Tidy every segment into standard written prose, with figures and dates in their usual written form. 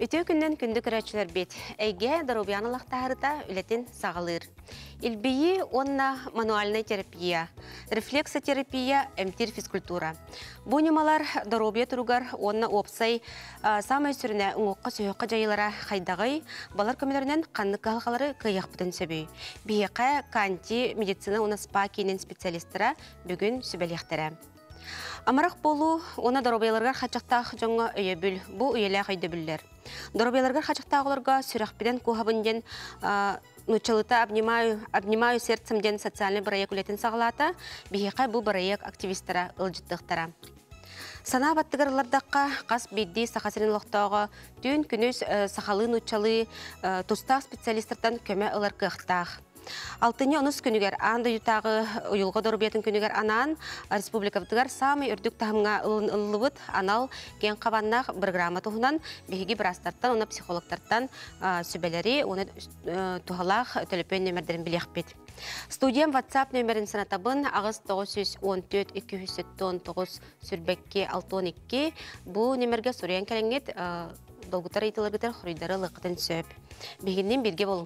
Үтө күннен күндү көрәчілер бет. Әйге дарубиянылақтағырыта үлетін сағылыр. Илбейі онна мануальная терапия, рефлексотерапия, эмтир физкультура. Бу немалар дарубия тұругар онна опсай самай сүріне ұңыққа сүйіққа жайылара қайдағай балар көмелерінен қанны қалғалары кыяқ бұтын сөбей. Бейеқі канти медицина оны спа кейінен специалистера бүгін сүбәлектері. Амарақ болу, оны дарубияларға қачақтақ жоңға өйе бүл, бұл өйелі қайды бүллер. Дарубияларға қачақтағыларға сүрәқпеден кухабынден нучалыта обнимаю сердцем ден социальный проект үлетін сағылата, бейеқай бұл проект активистера ылжыттықтара. Сана баттығырлардаққа қас бейді сақасырын лоқтауға түйін күніз сақалы нучалы тұстақ специалистерден көмі ылар қықтақ. Алтыне онус күнігер анда ютағы ұйылға дорубиятын күнігер анан республикавдығар самый үрдік тахымға ылылыбыт анал кен қабаннақ бір грамма тұғынан бейгі бір астарттан, оны психологтарттан сүбелері, оны тұғалақ төліпен нөмірдерін білек бет. Студиям WhatsApp нөмірін санатабын ағыз 914-279 сүрбекке 612 бұл нөмірге сұриян кәліңет долгытар етілігітер құридары лықытын сөп. Бегіннен берге болу.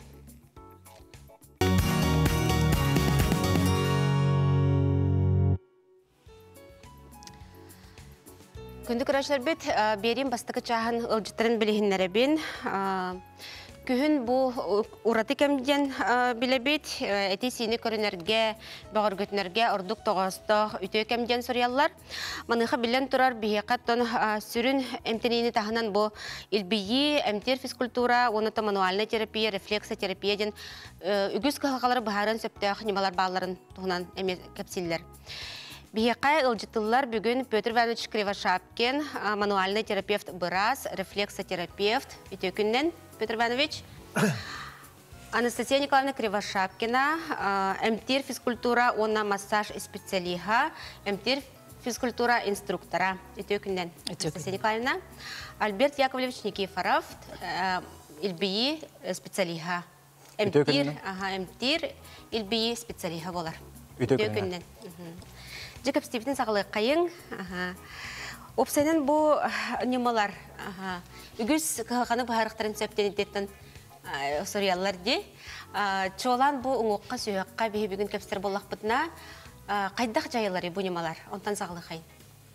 Күнді көрәшілер бет, берем бастықы чағын ұлжыттарын білігінлері бен. Күхін бұл ұраты кәмден білі бет, әті сені көрінерге, бағыр көтінерге ұрдық тоғастық үті кәмден сұрыялар. Манығы білен тұрар бейеқаттан сүрін әмтенейні тағынан бұл илбейі, әмтер физкультура, оныты мануальная терапия, рефлексотерапия ден үгіз қағалары бұхарын сөптіғ немалар бағаларын тұғынан әме кәпсілер. Бейеқай ұлжытылар бүгін Петр Иванович Кривошапкин, мануальный терапевт Бырас, рефлексотерапевт. Үте күннен, Петр Иванович. Анастасия Николаевна Кривошапкина, эмтир физкультура, онна массаж специалиха, эмтир физкультура инструктора. Үте күннен, Анастасия Николаевна. Альберт Яковлевич Никифоров, илбии специалиха. Эмтир илбии специалиха болар. Үте күннен. Жекіп Степетін сағылы қайың. Опсайнын бұл немалар. Үгіз қағаны бұхарықтарын сөптен еттен сұрыялар де. Чолан бұл ұңыққа сүйіққа бейі бүгін көпстер болақ бұтына қайдақ жайылары бұл немалар. Онтан сағылы қайын.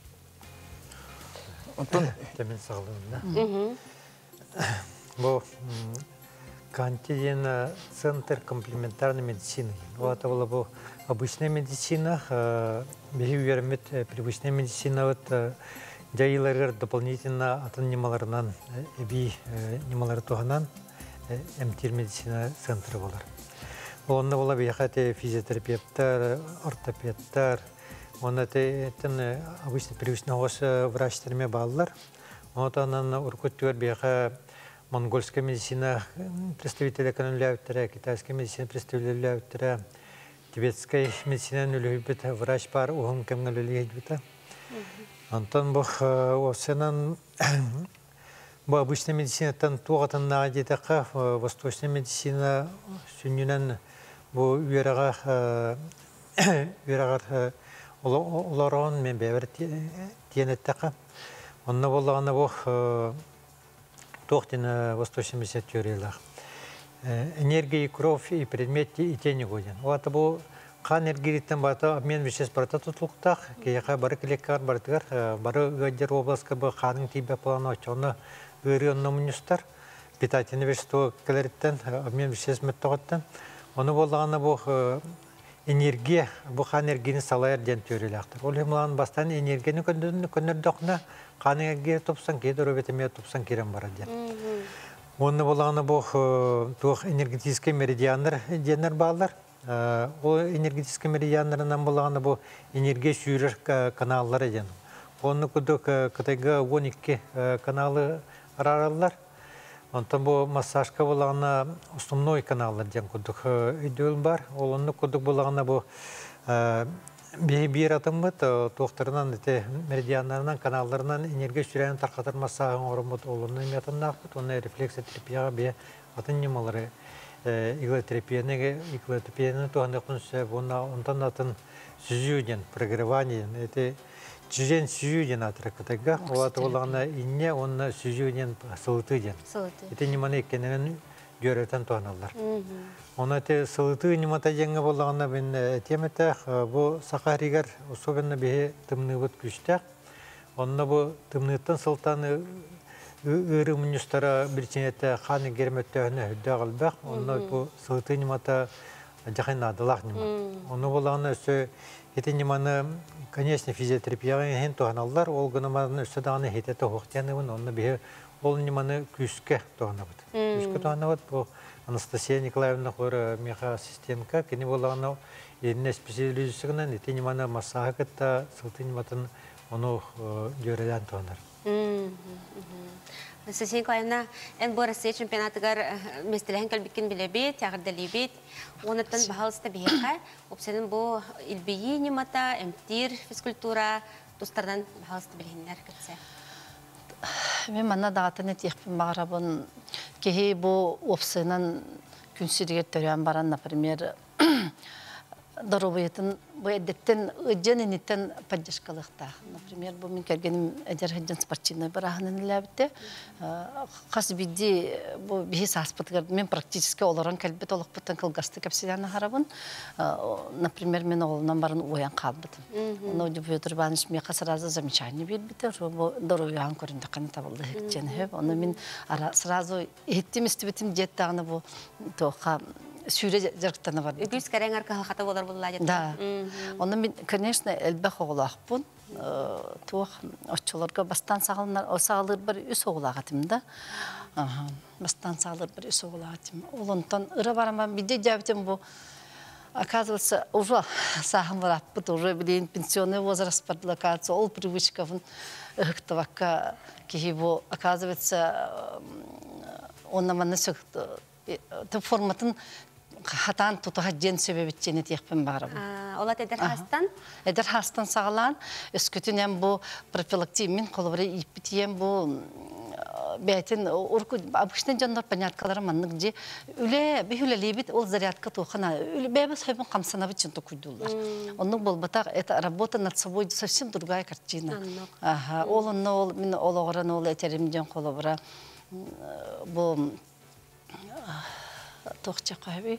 Онтан темен сағылы. Бұл Кантидина центр комплементарной медицины. Вот это была обычная медицина, бихевиорамид привычная медицина. Вот джайлар дополнительно от немаларнан би немалар туганан эмтир медицина центр болар. Онда была бихате физиотерапевттар, ортопедтар, он это обычно привычный врачтерме баллар. Вот она уркуттер биха монгольская медицина представители каналявтера, китайская медицина представителявтера, тибетская медицина нулюбит, врач пар ухом кемгалюлюбит. Антон бог осенан бо обычная медицина тан тугатан нагадитака, восточная медицина сюнюнан бо уерага уларон мен бевер тиенеттака. Онна боллагана бог Тохтина восточная медицина теориялар. Энергия, кровь и предметы и тени годен. Вот это қан энергиятен бата обмен веществ барата тутлуктах, кияка бары килекар бартыгар, бары гадер областка бы каның тибе плана очона гырыонна мунюстар, питательные вещества калориттен обмен веществ методтен. Оны боллагана бу энергия, бу қан энергияны салайыр ден теориялактыр. Ол хемлан бастан энергияны көндөрдөхнө қан энергия топсан кейдер өбетеме топсан керен бара ден. Оны болағаны бұл тух энергетический меридиандар денер балдар. Ол энергетический меридиандарынан болағаны бұл энергия сүйрер каналлары ден. Оны күдік кытайга 12 каналы араралар. Онтан бұл массажка болағаны основной каналлар ден күдік үйдеуіл бар. Оны күдік болағаны бұл бейбир атымбыт, тоқтарынан, меридиандарынан, каналдарынан энергия сүйрәнін тарқатар массағын орынбыт олының метанын ақпыт. Оны рефлексотерапияға бе атын немалары иглотерапияны туғандық күнсі, онтан атын сүзуден, прогреваниен, оксижен сүйүү ден атыракытага. Олаты болағына инне, онна сүйүү ден сылыты ден. Ити неманы еккенен жөрөтен туаналар. Оны те сылыты немата жеңі болағына мен теметі, бұл сақаригер особенно бе тымны бұд күштәк. Онна бұл тымныттан сылтаны ыры мұныстара бірченетті қаны керметтіғіне хүдді қалбақ. Онна бұл сылыты немата жақын адылақ немат. Оны болағына өсі еті неманы, конечно, физиотерапияға ең туаналар. Ол ғынымадың өсі дағаны хететі хоқтияныбын. Онна бе ол неманы күске туанабыд. Күске туанабыд бұл Анастасия Николаевна қоры меха ассистентка. Кені болағына еліне специализусығынан еті неманы массаға кітті сылты нематын оны жөрелен туанар. Анастасия Николаевна, ән бұл Россия чемпионатығар местелеген кәлбеккен білебет, тағырдалебет. Оныттан бағалысты бейеқа. Опсенің бұл илбейі немата, әмтир, физкультура, тұстардан бағалысты білгендер кәтсе. Мен мана дағатын етекпін бағырабын. Кехей бұл опсенің күнсірігер төрен баран, например, Доробоятын бұл әдеттен ұджан енеттен поддержкалықта. Например, бұл мен кәргенім әдер әден спортчиной барағынан үләбітті. Қас бейді бұл бейс аспытығар мен практически оларан кәлбет олық бұттан кылғасты кәпсиданы қарабын. Например, мен олынан барын оян қалбытым. Оны өді бұл тұрбаныш меқа сразу замечание бейбіті. Доробоян көрінді қаны табылды хекчені. Оны мен сразу еттім істібітім деттағыны бұл тоқа сүйре жарықтаны бар. Үгіз кәрен арқа халқата болар болыла деді. Да. Оны мен, конечно, әлбәқ оғылақ бұн. Туақ отчыларға бастан сағылыр бір үс оғылақ атым да. Бастан сағылыр бір үс оғылақ атым. Олонтан ұры бараман биде жәбітім бұл. Оказывается, уже сағым бар аппыт, уже білейін пенсионный возраст бардыл, оказывается, ол привычкавын ұқтываққа кейі бұл. Оказывается, онна маны сөкті. Форматын хатан тутаға жен сөбебетчені текпен бағырым. Олат әдір хастан? Әдір хастан сағылан, өскөтін әм бұл профилактивмен қолыбыры еппетиен бұл бәйтін ұрқы, обычный жандар поняткалары манның же үлі, бейхілі лебет ол зарядка туқына, бәйбі сөйбін қамсана бітчен тұқүйдулар. Оның бұл бұтақ, это работа над собой совсем другая картина. Ол мен ол оғыран ол әтерімден қолыбыра бұл тоқча қойбей.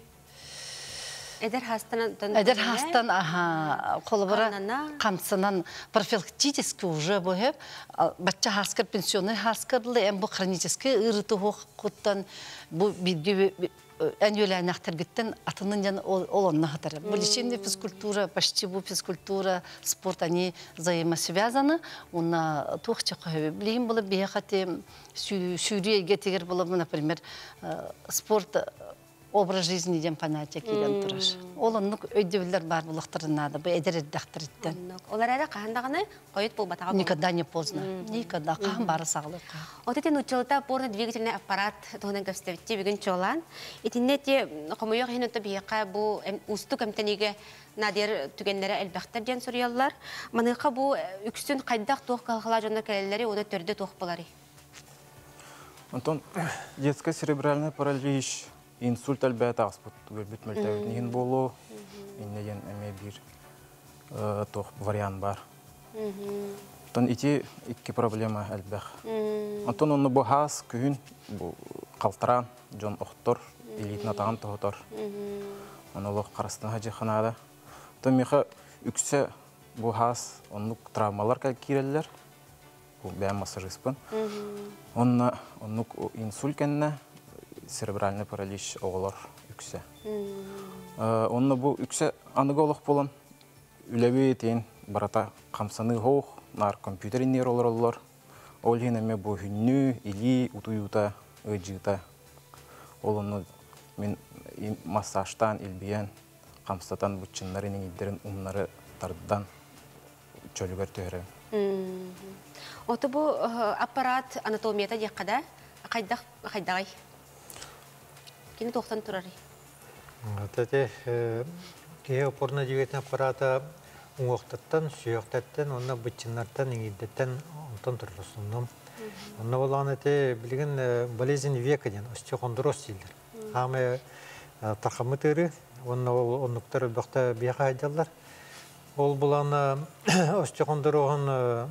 Әдір хастан қолыбыра қамсынан профилактически уже бұхеп. Батча хаскар, пенсионный хаскар бұлы, әм бұл хронически ұрыты хоққыттан бұл бидге әнюелі әнақтаргіттен атының жан ол онна қатары. Бұл лечебный физкультура, почти бұл физкультура, спорт, они взаимосвязаны. Онна тоқча қойбей. Білейін бұлы бейхаты сүйрие гетегер бұлы, например, спорт, образ жизни ден понятия келен тұраш. Олынық өйдевілер бар бұлықтырынады, бұл әдер әддақтыр еттен. Олар әрі қағандағыны қойыт бұл батаға бұл? Никогда не поздно. Никогда. Қаған бары сағылық. Отетен учылыта опорно-двигательный аппарат тұғынан көпстәвітте бүгін чолан. Етіннете қомойық ең өтті бейеқа бұл ұсты көмтенеге надер түгенлері әлбәқтер ден сұрыялар. Маныққа бұл үксін қайдақ тоқ қалғала жондар кәлелері оны төрді тоқ болары. Антон, детская церебральная паралич, инсульт әлбәті аспыт көрбет мөлтәуін. Еген болу, еннеген әме бір тоқ вариант бар. Антон, ики проблема әлбәқ. Антон, оны бұл хас, күйін, қалтыран, жон оқтор, елейтін атаған тоғытор. Оны олық қарыстың хажы қанады. Антон, меха үксе бұл хас, оны травмалар кәлкерелер. Бұл бәйін массажиспын. Оны инсульт кәніне, церебральный паралич оғылар үксе. Оны бұл үксе анығы олық болын, үләбе етейін барата қамсаны хоқ, нар компьютер инер олар. Ол хенеме бұл хүнні, или ұтуюта, ұйджыта. Олыны мен массажтан, илбиян, қамсатан бұтчынларын еңедерін ұмнары тардан чөлігер төхірі. Оты бұл аппарат анатомията деққада қайдағай? Кені тоқтан тұрары? Тәте, кеге опорно-двигательный аппарата оңоқтаттан, сүйоқтаттан, онна бұтчынлардан еңедеттен онтан тұрырысынным. Онна болған әте білген болезнь века ден, остеохондроз дейдер. Ағымы тарқамы тұры, онна онлықтар бақта бияға айдалар. Ол буланы остеқондырығын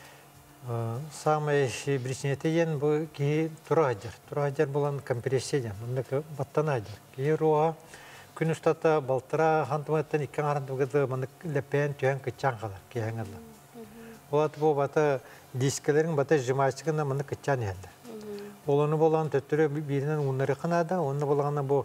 самый брисинетейен бу ки тураджар. Тураджар булан компрессия. Мындак баттанаджар. Ки руа күн устата балтыра хантыматтан иккен арандыгыды мындак лепен түйен кычан қалар. Ки хаңырла. Олат бу бата дискелерин бата жымайчыгына мындак кычан елді. Оланы болан төттірі бірінен ұнары қанада. Оны болағына бу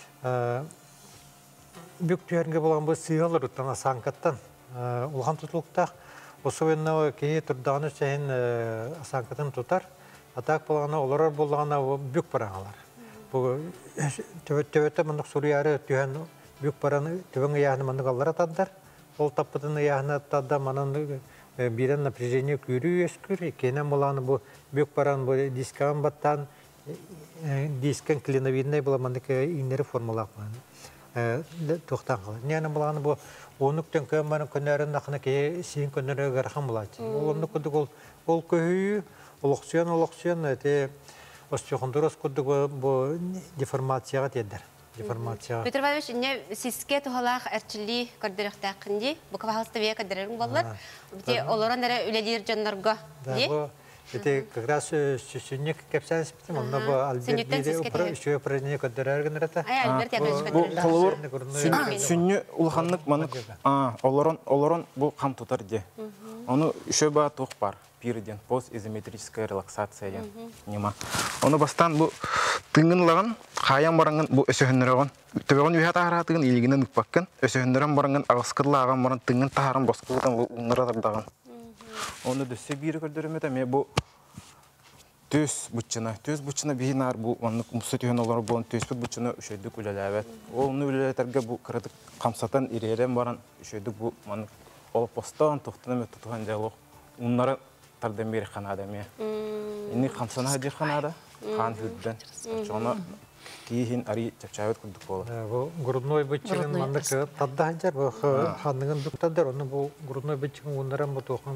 бүк түйерінге болған бу сыйғалыр ұттана санкаттан. Улған тұтылықтақ. Особенно кей турданы сен санкатын тутар, атак болғана олар болғана бүк параңалар. Бу төбөтө мындык сурыяры түйен бүк параны төбөңө яны мындык алар атаддар. Ол таппытыны яны атадда манан бирен напряжение күрүү өскүр, кенен болғаны бу бүк паран бу дискан баттан дискен клиновидный була мындык иннери формулак тоқтан қалар. Нені болғаны бұл онуктен көмбаны күнәрін ақына кей сиін күнәрі ғархан болады. Оны күдік ол көйі, олықсуен, остеохондроз күдік бұл деформацияға дедір. Петр Иванович, не сиске тухалақ әрчілі көрдіріқтақынди, бұл кавағылысты вея көрдірерің болар. Оларан әрі үлелер жанларға. Это как раз сюнник кепсан спитим, он на бы Альберт еще упражнение кодерарген это. Альберт я говорю. Сюнни улханнык манык. Олорон бу хам тутар де. Ону еще ба тух пар. Пирден постизометрическая релаксация ден. Нема. Ону бастан бу тыңынлаган, хаян баранган бу өсөһөннөрөгөн. Төбөгөн үһә тахаратыгын илигинен укпаккан, өсөһөннөрөн баранган агыскырлаган баран тыңын тахаран боскулдан бу уннарадаган. Onu da sebiri gördürmede mi bu töz buçuna bihinar bu anlık musatühen olarak bu töz buçuna üşüdük ülelevet. Onu üleletlerge bu kırdık kamsatan iriyeren varan üşüdük bu anlık olup postan tohtuğuna tutuhan diyalog. Onlara tardan beri kanada mi? İnni kamsana hadi kanada kan hüdden. Sonra kihin ari çapçavet kurduk ola. Bu grudnoy bıçığın mandık tadda hancar bu hanının duktadır onu bu grudnoy bıçığın onların bu tohum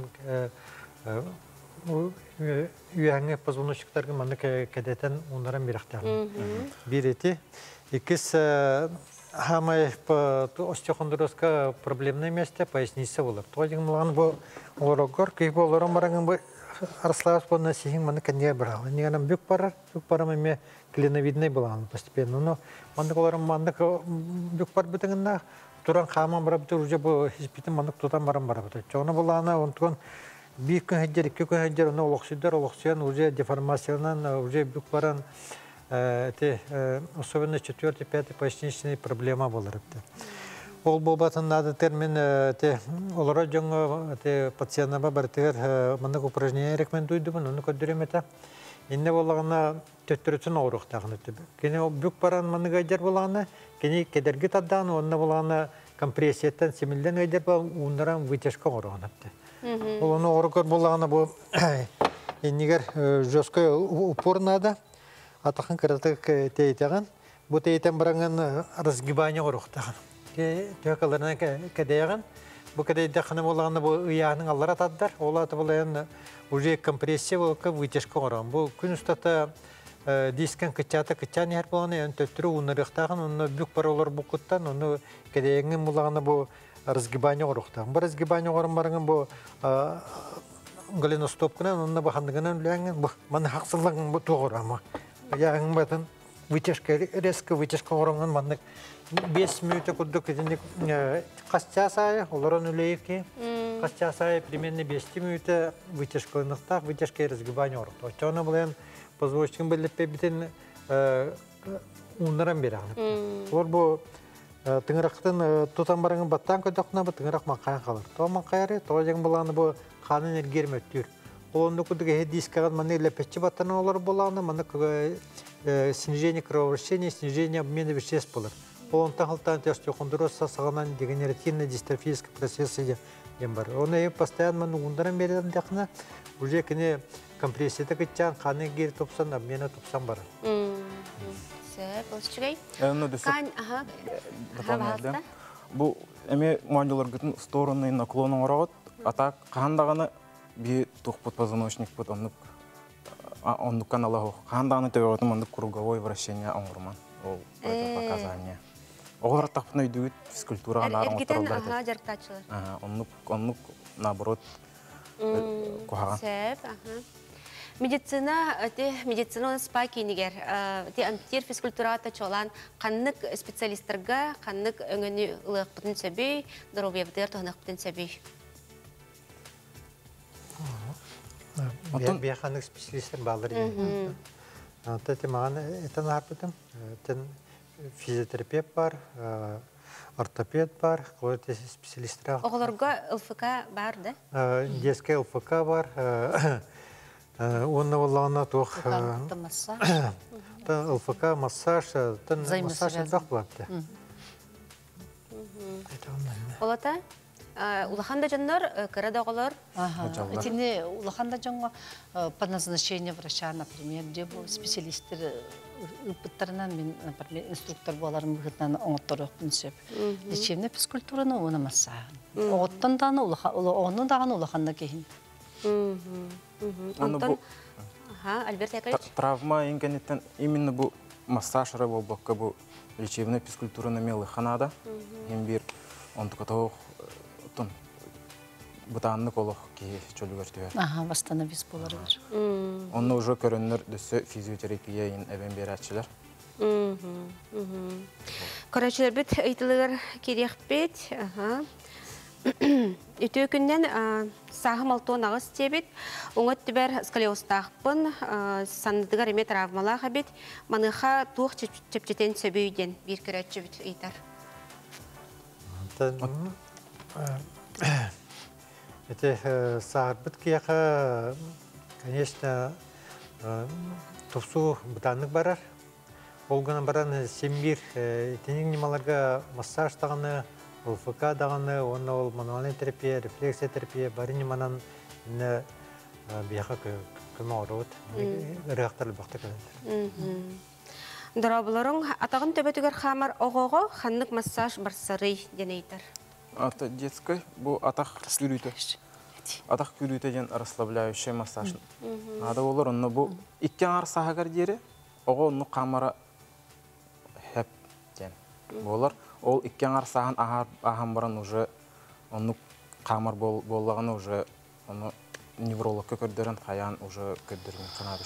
bu üyenge poзвоночниктарга манdık kedeten onların bir aktarım. Bir eti ikis хамай по остеохондроска проблемное место поясница olur. Тоҗиң мулан бу олоргор ки бу олорон бараган бу арслас бу насихин маны кенне брал. Нигәнем бүк парам эме клиновидный булган постепенно. Но мандык олорон мандык бүк пар битеңнә туран хаман барып уже бу хиспитин мандык тутан барам барып. Чоны булана онтон bir gün heccer, 2 gün heccer onu oluşturuyor, уже деформациядан, уже бүк паран особенно 4-5 поясничные проблема болар. Ол болбатын надо термин олара жаңа пациентна бартыр мындык упражнение рекомендуйдумун, onu көдүрөм. Инне болгона төттөрүтүн оруктагын өтүп. Кене бүк паран мындык ажар болгона, кене кедерги таддан, онна болгона компрессияттан семилден ажар болгон, ундаран вытяжка орогон атты. Onu orukor bulağına bu iniger жесткое упор надо, атахан кыратык тейтеген. Bu teyten bırakın разгибание орухтаган. Tökallarına kedeyegen. Bu kedeyde xanım olağına bu ıyağının allara tadlar. Olatı bulayan уже компрессия olka вытяжка ораган. Bu gün ustata disken kıçan yer bulağına yani töttürü unarıqtagан. Onu büyük paralar bukuttan onu kedeyegen bulağına bu разгибание орухтаган. Bu разгибание орын барган bu голеностопкынан онна бахандыгынан үләңген bu маны хаксызлыгын bu тоғыр ама. Яғын батын вытяжка резко вытяжка орынған маны 5 минут куддук этинник касчасай олорон үлейки касчасай примерно 5 минут вытяжка нықтақ вытяжка разгибание орухта. Чона булан позвоночник белеппе битен ундаран бераган. Олар bu тыңырақтың тұтан барыңын баттан көдіқна бұл тыңырақ мақайын қалыр. Тоғы мақайыры, тоғы жәң болағыны бұл қанын әргерім өттір. Олында күдігі дискаған маны ләпетші баттаны олар болағыны, маны снижение кровообращения, снижение обмена веществ болыр. Олында қылтан остеохондроз сағынан дегенеративный дистрофический процессы дем бар. Оны постоянно маны ұндаран бередім дәқіна, уже кіне компрессияты күтчан, қаны гері топсан, обмена топсан бар. Bu эме мандиларгытын стороны наклонын орагыт, ата кандаганы би тухпут позвоночник пут оннук канала хо. Кандаганы төбөтүн мындык круговое вращение оңгурман. Ол противопоказание. Оғылар тақпын өйдігіт физкультураға нарын Эргитен отырылдар аха жарықтачылар. Оннук, наоборот, кухаған. Сәп, аха. Медицина, медицина спа кейнігер. Амтир физкультурата чолан қаннық специалистерға, қаннық өңіні ұлық бұтын сөбей, дұровевдер тұғынық бұтын сөбей. Бияқанық специалистер балыр ең. Тәте маған әтін арпыдым. Физиотерапевт бар, ортопед бар, қойты специалистер. Оғыларға ЛФК бар, да? Детский ЛФК бар. Онна олағына тоқ ЛФК массаж, массаж жоқ болады. Олата? Улаханда жаннар, кірады оғылар? Тіне улаханда жанға по назначению врача, например, де бұл специалистер ұпыттарынан мен, например, инструктор боларым бұғытнан оңыттар өкпін сөп. Лечебный физкультураны оны массаж. Оғыттан дағаны, оғының дағаны улаханда кейін. Антон, Альберт Яковлевич? Травма енгенеттен именно бұл массажыры бол баққа бұл лечебный физкультураны мелі қанада. Ең бір онтықы бұтанлық олық кей чөлі көртіver. Восстановист болары бар. Оны уже көрінір дүсі физиотерапия ең әбен бері әтшілер. Көрәшілер біт ұйтылығыр керек бет. Үті өкінден сағым алтуын ағыз тебет. Оңыт түбәр сколиостақпын, сандыдығар еме травмалаға бет. Маныға туық чепчетен сөбейден бір көрәтші біт ұйтар. Это сағырбыт кияқа, конечно, тұпсу бұтанлық барар. Олғана баран сембір тенің немаларға массаж тағаны, ЛФК дағаны, оны ол мануальный терапия, рефлексия терапия, бары неманан бияқа көмі орауыд, ұрияқтарлы бақты көлендер. Дұрабыларың атағын төбетігер қамар оғоғы қанлық массаж барсары денейтір. Это детский, бұл атақ күрүйті. Атақ күрүйті ден расслабляющий массаж. Ада олар, оны бұл иккен ар сағығар дері, оғы оны қамара хәп ден. Болар, ол иккен ар сағын ағам баран уже, оны қамар болағаны уже, оны неврологқа көрдерін қаян уже көрдерін қанады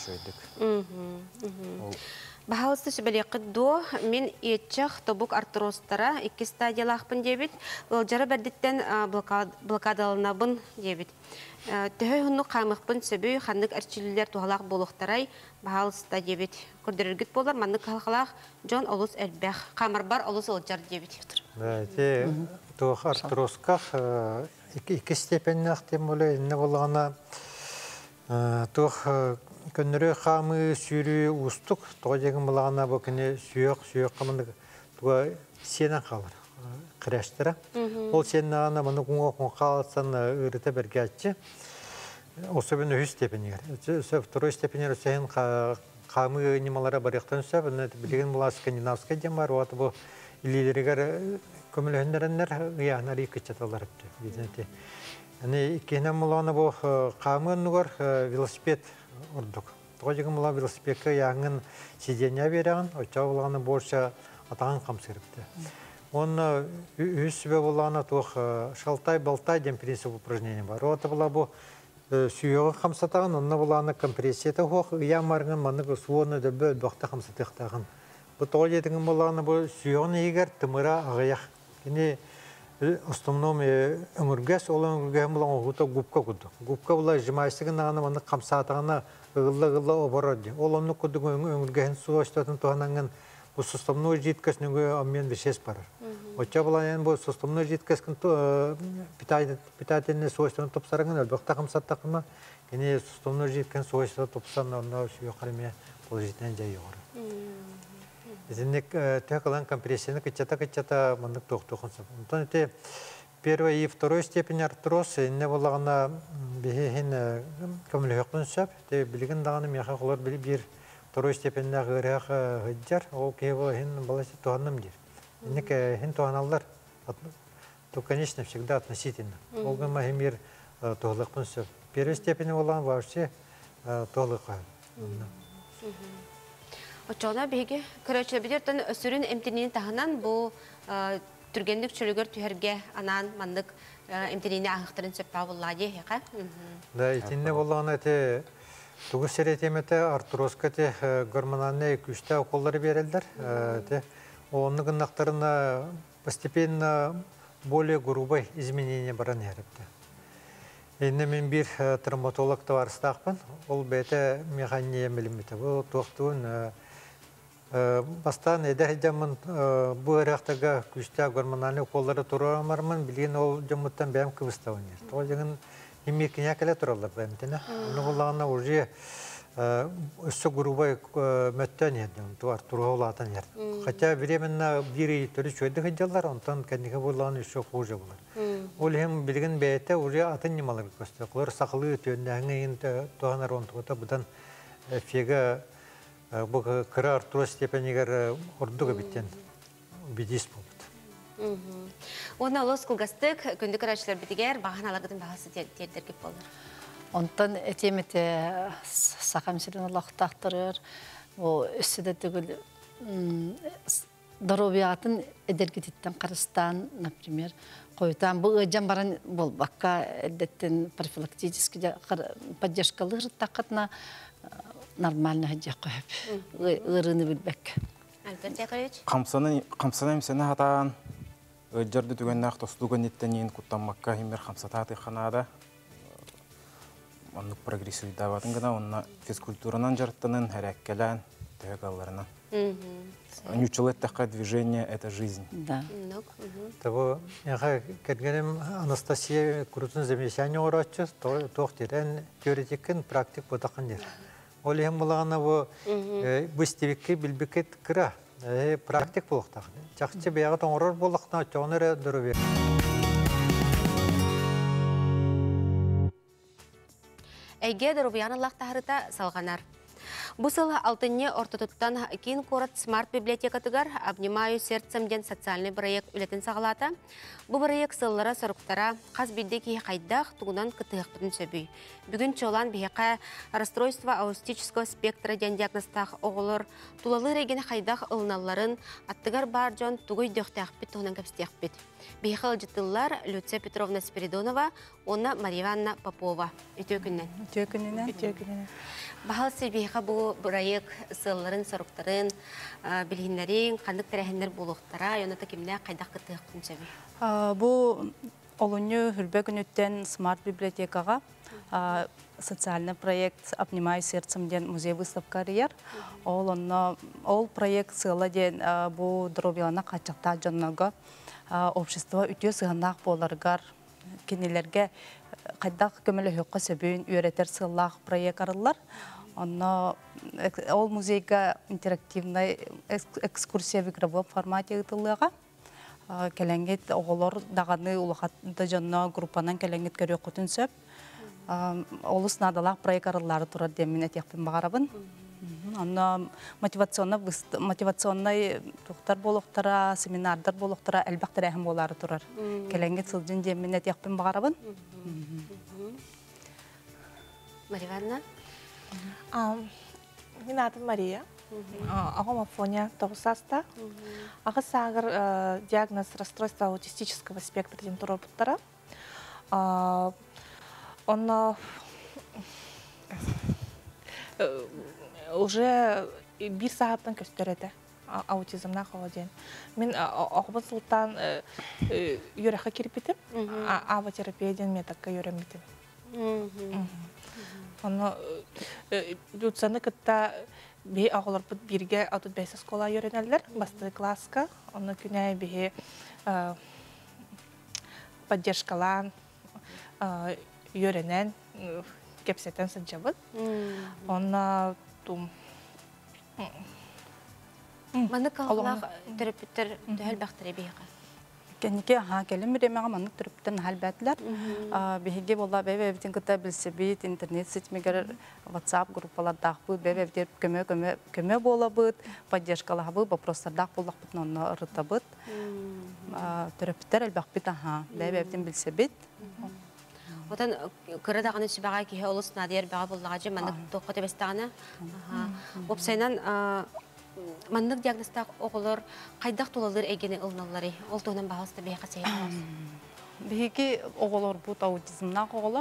шөйдік. Бахалысты сөбәлеқі до, мен етчақ тобук артростара 2 стадиялақпын дебет, жары бәрдеттен блокадалынабын дебет. Төхі хүнні қамықпын сөбүй, қандық әрчілілер туғалақ болуқтарай бахалысты дебет. Көрдіріргіт болар, маңдық қалқалақ жон олыс әлбәқ, қамыр бар олыс олжар дебет. Туғ артросқақ 2 степеннақ дем олы, енне болғана туғ көннөрі қамы сүйрі ұстық, тұға деген бұлағына бұл күні сүйек қамындық тұға сенен қалыр, қыряштыра. Ол сенен ағына мұны құңға қалатсан үріті бірге әтші. Осы бүні 3 степенігер. 2 степенігер өсейін қамы немалара барықтан өсіп, білеген бұла скандинавская дем бар, оғаты бұл илилерігер көмілі хүндерінлер ұяғынар екі чаталар өпті. Кейінен бұлағына бұл қамы ұнығыр велосипед ордук. Тоғыгын мұла велосипедке яңын сиденья береген, өтча болғаны борша атаған қамсырыпты. Оны үз сөбе болғаны тоқ шалтай-балтай дем принцип упражнение бар. Оты бұла бұл сүйеғі қамсатаған, онына болғаны компрессияты хоқ, ұя марғын маңығы суыны дөбі өдбақты қамсатықтаған. Бұл тоғы етігін болғаны бұл сүйеғын егер тымыра ағаяқ. Основном ömürges olan ömürgen bulan oğuta gupka kudu. Gupka bulan jimaysıgın ağına manı kamsatağına ığılla obaradi. Olanı kudu ömürgen su açtığın tuğanağın bu sistemno jitkasını ammen bir ses parar. Oça bulan yani bu sistemno jitkasını pitayetini su açtığın topsarağın elbette kamsatağına yine sistemno jitkan su açtığın topsarağın onda şu yukarımaya polojitten jay yukarı. Зенек текалан компрессияны кычата мандык тоқтоқынсы. Онтан эти первой и второй степень артроз не болагана бихин көмөлөкөн сөп. Те билген даганы меха колор бир второй степеньне гырак гыджар. Ол кебо хин баласы туанным дир. Нек хин туаналлар то конечно всегда относительно. Олгама химир тоглыкпын сөп. Первой степени болгон вообще тоглыкка. Очона биги көрөчө бидертен өсүрүн эмтинин тахынан бу түргендик чөлөгөр түһәргә анан мандык эмтинини агыктырын сөппа буллади яка. Да, итинне боллагана те тугус серетемете артроска те гормональный күчтә уколлары берелдер. Те онны гыннактарына постепенно более грубый изменение баран ярыпты. Инде мен бир травматолог таварстакпын. Ол бете механия милимите. Бу токтун бастан эдердемин бу арактага күчтә гормональный уколлары турамармын. Билген ол жомуттан бәм кыбыстауын. Ол деген химикия келе туралар бәмтене. Уну буллагана уже өссө грубый мәттән едем. Туар туралатан ер. Хотя временно бири төрү чөйдө хәҗәләр, онтан кәнигә булган өссө хуже булар. Ол һәм билген бәйте уже атын немалар көстәкләр сакылы төннәңен туганар онтыта будан фега бу кыра артроз степенигер ордуга биттен бидис булды. Оны олос кылгастык көндүк карачлар битигер баганалардан багасы тердерге болду. Онтан этемете сакамсырын Аллахтактырыр. Бу өссөдө түгүл здоровьятын эдергетиттен Кыргызстан, например, койтан бу ыжан баран болбакка эдеттен профилактически поддержкалык такытна нормально хаҗа коеп. Ырыны билбек. Альберт Яковлевич. Камсаны сені хатан ыжарды түгеннақ тостуган еттенен куттанмакка химер хамсататы ханада онлық прогрессив даватын гына онна физкультуранан жарттанын хәрәккелән тәгалларынан. Нючелет такое движение — это жизнь. Да. Того я кергенем Анастасия крутын замечание орачы, то тохтирен теоретикен практик потакандер. Олем булана бу бустевикке билбекет кыра практик болуктак. Чакчы бияга тоңорор болуктан чоңнөр дөрөбе. Эге дөрөбяналлах тахырыта салганар. Бу сыл алтынне ортотуттан кин корот смарт библиотекатыгар «Обнимаю сердцем» ден социальный проект үлетін сағалата. Бу проект сыллара сорықтара қаз билдеки қайдақ тугунан кытыгыппытын сөбүй. Бүгін чолан бияқа расстройство аутистического спектра ден диагностақ оғылыр, тулалы реген қайдақ ылналарын аттыгар бар жон тугуй дөқтәқпет туғынан көпстеқпет. Бияқа ылжытылар Люция Петровна Спиридонова, она Мария Ивановна Попова. Үтө күннен. Бахал сирбиха бу проект сылларын сорықтарын, билгиннерин, қандық тәрәхендер болуқтара, йоната кемне қайдақ кытыгыппытын сөбүй. Бу олуню хүрбе күнүттен смарт библиотекага социальный проект «Обнимаю сердцем» ден музей выставка рияр. Ол проект сыла ден бу дробилана качакта жоннога общество үтө сыгынак боларгар кенелерге кайдак көмөлө хөккө сөбүн үйрөтер сыллак проект арылар. Ол музейга интерактивный экскурсия в игровом формате ытылыга. Келеңгет оғылар дағаны улақатты жонна группанан келеңгет көрі құтын сөп. Олыс надалақ проект арылары тұрар демін әтекпен бағарабын. Мотивационный тұқтар болуқтара, семинардар болуқтара, әлбәқтір әхім болары тұрар. Келеңгет сылжын демін әтекпен бағарабын. Мария Ивановна? Мен атым Мария. Ағым Афония тоғысаста. Ағы сағыр диагноз расстройства аутистического спектра ден тұрар бұттара. Он уже бір сағаттан көстереді аутизмна қауаден. Мен оқыбын сұлтан үйреқі керіпетім, авотерапиядан метакка үйреметім. Оны үтсаны күтті бей ағылар бұд бірге аутут бәйсіз кола үйренелдер, басты класска. Оны күнәй бей поддержкалан үйренен кепсетен сынчабыд. Оны тұм... Маны қалғылақ түріпіттер түхәл бәқтірі бейға? Кенеке келім біремеға маңық түріптен хәл бәтілер. Бейге болла бәйбәбітін күтті білсе бейт, интернет сетмегер, WhatsApp группалардақ бұд, бәйбәбітер көме бола бұд, поддержкалақ бұд, вопростардақ болақ бұд, оны ұрыта бұд. Түріптер әлбәқ біт, бәйбәбітін білсе бейт. Отан кыры дағаны сүбәға кейі олыс надер бәға боллаға жа, маңық тоққа төбестағаны. Опсайнан маннык диагностак оголор кайдак тулалыр эгени ылналары ол тонан багыста бейка сейлас. Биһиги оголор бут аутизмнак оголор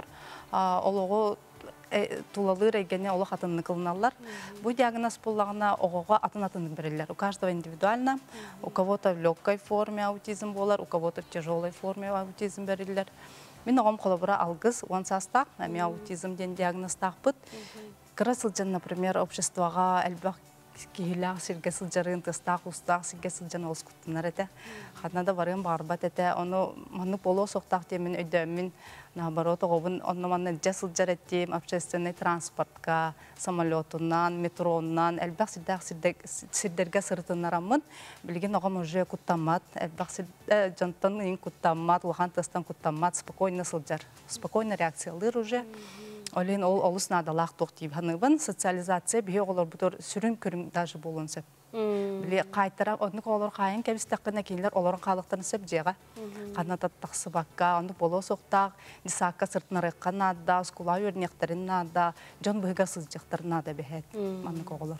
олого тулалыр эгени оло хатынны кылналар. Бу диагноз буллагына огого атын берилер. У каждого индивидуально. У кого-то в легкой форме аутизм болар, у кого-то в тяжелой форме аутизм берилер. Мен огом колобура алгыз, онсастак, эми аутизм ден диагноз такпыт. Кырасылжан, например, обществога элбак кихилак сирге сылжарын тыстак устак сирге сылжан олскуттунар эте. Хатнада барын барбат эте. Ону манны поло соктак темин өйдөмүн наоборот огобун онно манны жасылжар этим общественный транспортка, самолетунан, метронан элбак сирдерге сыртынарамын. Билген огом уже куттамат, элбак жантан ин куттамат, улхан тыстан куттамат, спокойно сылжар. Спокойно реакциялыр уже. Олен ол олус надалах тоқтип ханыбын социализация бие олар бутор сүрүн көрүм даже болон сеп. Биле кайтара одны олар кайын кебистакына келер олар калыктарын сеп жега. Каната таксыбакка, онды боло соктак, дисакка сыртнарыккан ада, скула өрнектерин ада, жон быга сызжыктарын ада бехет. Манны коголор.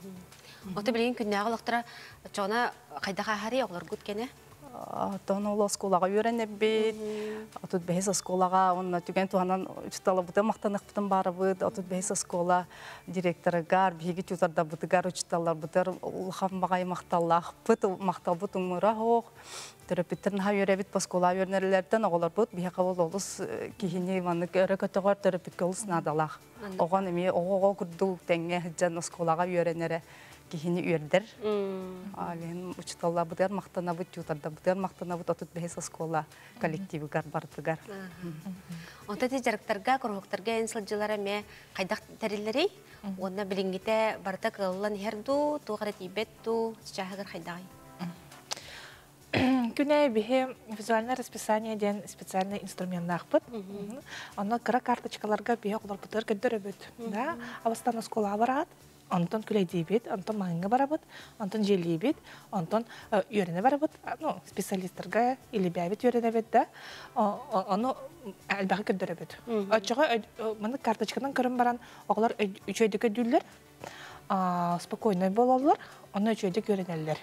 Оты билген күннагылыктара жона кайдака хари олар гуткене. Тон ол сколага үйренебит. Отут бехес сколага онна түген туанан учтала бутын мактанак бутын барыбыт. Отут бехес скола директорыгар биги тутарда бутыгар учталар бутыр улхан багай макталлах бут мактал бут умура хок. Терапевттерин ха үйребит по скола үйренерлерден оголар бут бихе кабыл олус кихини ванны көрөкөтөгөр терапевтке олус надалах. Огон эми ого курдул теңге жан сколага үйренере кихини үйрдер. Ален учталла бутер мактана бут тутарда бутер мактана бут отут бехес скола коллективы гар бартыгар. Онта тижарктарга корохтарга энсылжылар эме кайдак терилери онна билингите барта кыллан херду тугара тибетту чахагар кайдагай. Күнәй бихе визуальное расписание ден специальный инструмент нахпыт. Онна кыра карточкаларга бихе олар бутыр көддөрөбүт. Да, авастан скола барат. Антон күләйдейбет, Антон маңға барабыт, Антон желейбет, Антон үйрене барабыт, специалисттарға или бәбет үйренебет, да, оны әлбәғі көддіребет. Отчыға мұны карточкадан көрін баран, оғылар үшөйдікі дүллер, спокойной болалар, оны үшөйдік үйренелер.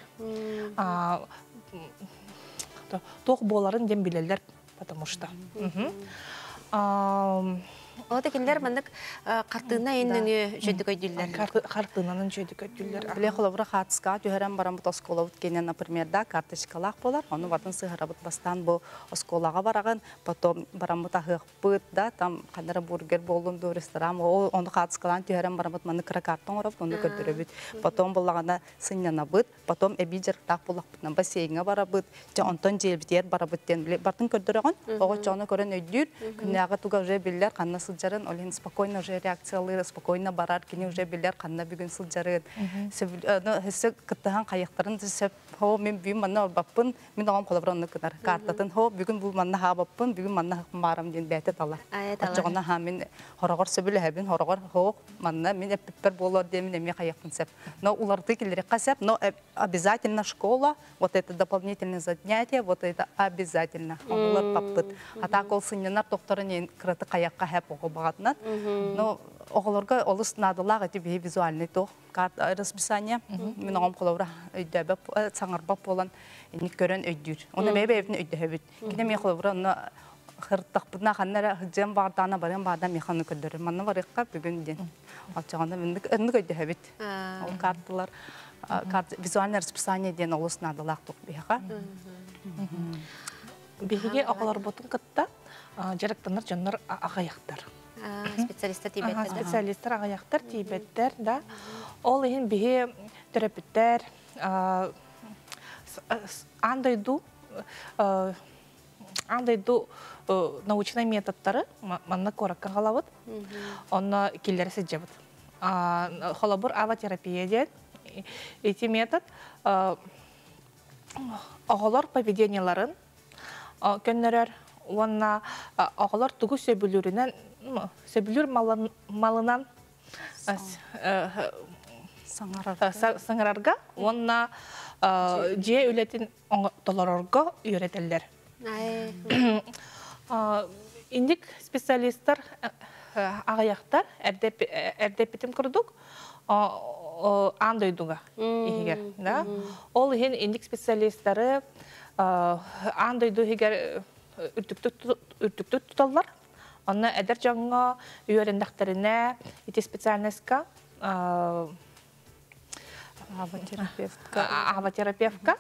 Тоқ боларын дем білелер, потому что. Ота келер мандык картына эндеңе жөдүк өйдүллер. Картынанын жөдүк өйдүллер. Биле холобра хатска төһәрәм барам бу оскола үткәннән, например, да карточкалар болар. Аны ватын сыгырабыт бастан бу осколага бараган, потом барам бу тахыпыт, да, там кадәр бургер болдым ду ресторан, аны хатскалан төһәрәм барам бу маны кара картон орап, аны көтөрөбүт. Потом буллагана сыннанабыт, потом эбиҗер так булакпытнан бассейнга барабыт, жа онтон желбитер барабыттен биле бартын көтөрөгөн, ого чоны көрөн өйдүр, күнәгә туга уже билләр канна сылжарын, олен спокойно уже реакциялары, спокойно барар, кини уже билләр канна бүгүн сылжарын. Хесе кыттахан каяктарын сөп, хо мен бүгүн манна баппын, мен огам колобронны кынар. Картатын хо бүгүн бул манна ха баппын, бүгүн манна барам ден бәте тала. Ачыгына ха мен хорогор сөбүлө хабин, хорогор хо манна мен эппер болор демен эме каяктын сөп. Но уларды келер касап, но обязательно школа, вот это дополнительное занятие, вот это обязательно. Улар баппыт. Ата кол сыннар докторын кыраты каякка хап багатнат. Но оголорга олус надылага тиби визуальный то расписание. Мен огом колобра өйдөбөп саңарбап болан эни көрөн өйдүр. Оны бебебин өйдөбүт. Кине мен колобра оны хыртакпына ханнара жем бардана барам бада механы көддөр. Манны барыкка бүгүн ден. Ачаганда мен өйдөбүт. Ол карталар визуальный расписание ден олус надылак тук беха. Биһиге оголор ботун кытта жарыктанар жаннар агаяктар. Специалисттер тибеттер. Специалисттер агаяктар тибеттер, да. Ол ин биһи терапевттер андайду научный методтары манна коракка халабыт. Онна киллер сиджабыт. Холобур аватерапия ден эти метод оголор поведенияларын көннөрөр онна оголор тугу сөбүлүрүнөн сөбүлүр малынан саңарарга онна же үлетин толорорго үйрөтөлөр. Индик специалисттер агаяктар эрдепитим курдук. андойдуга ихигер, да? Ол ихин индик специалисттары андойду хигер үртүктү туталлар. Онна эдер жаңга үйөрендактерине ити специальностька авотерапевтка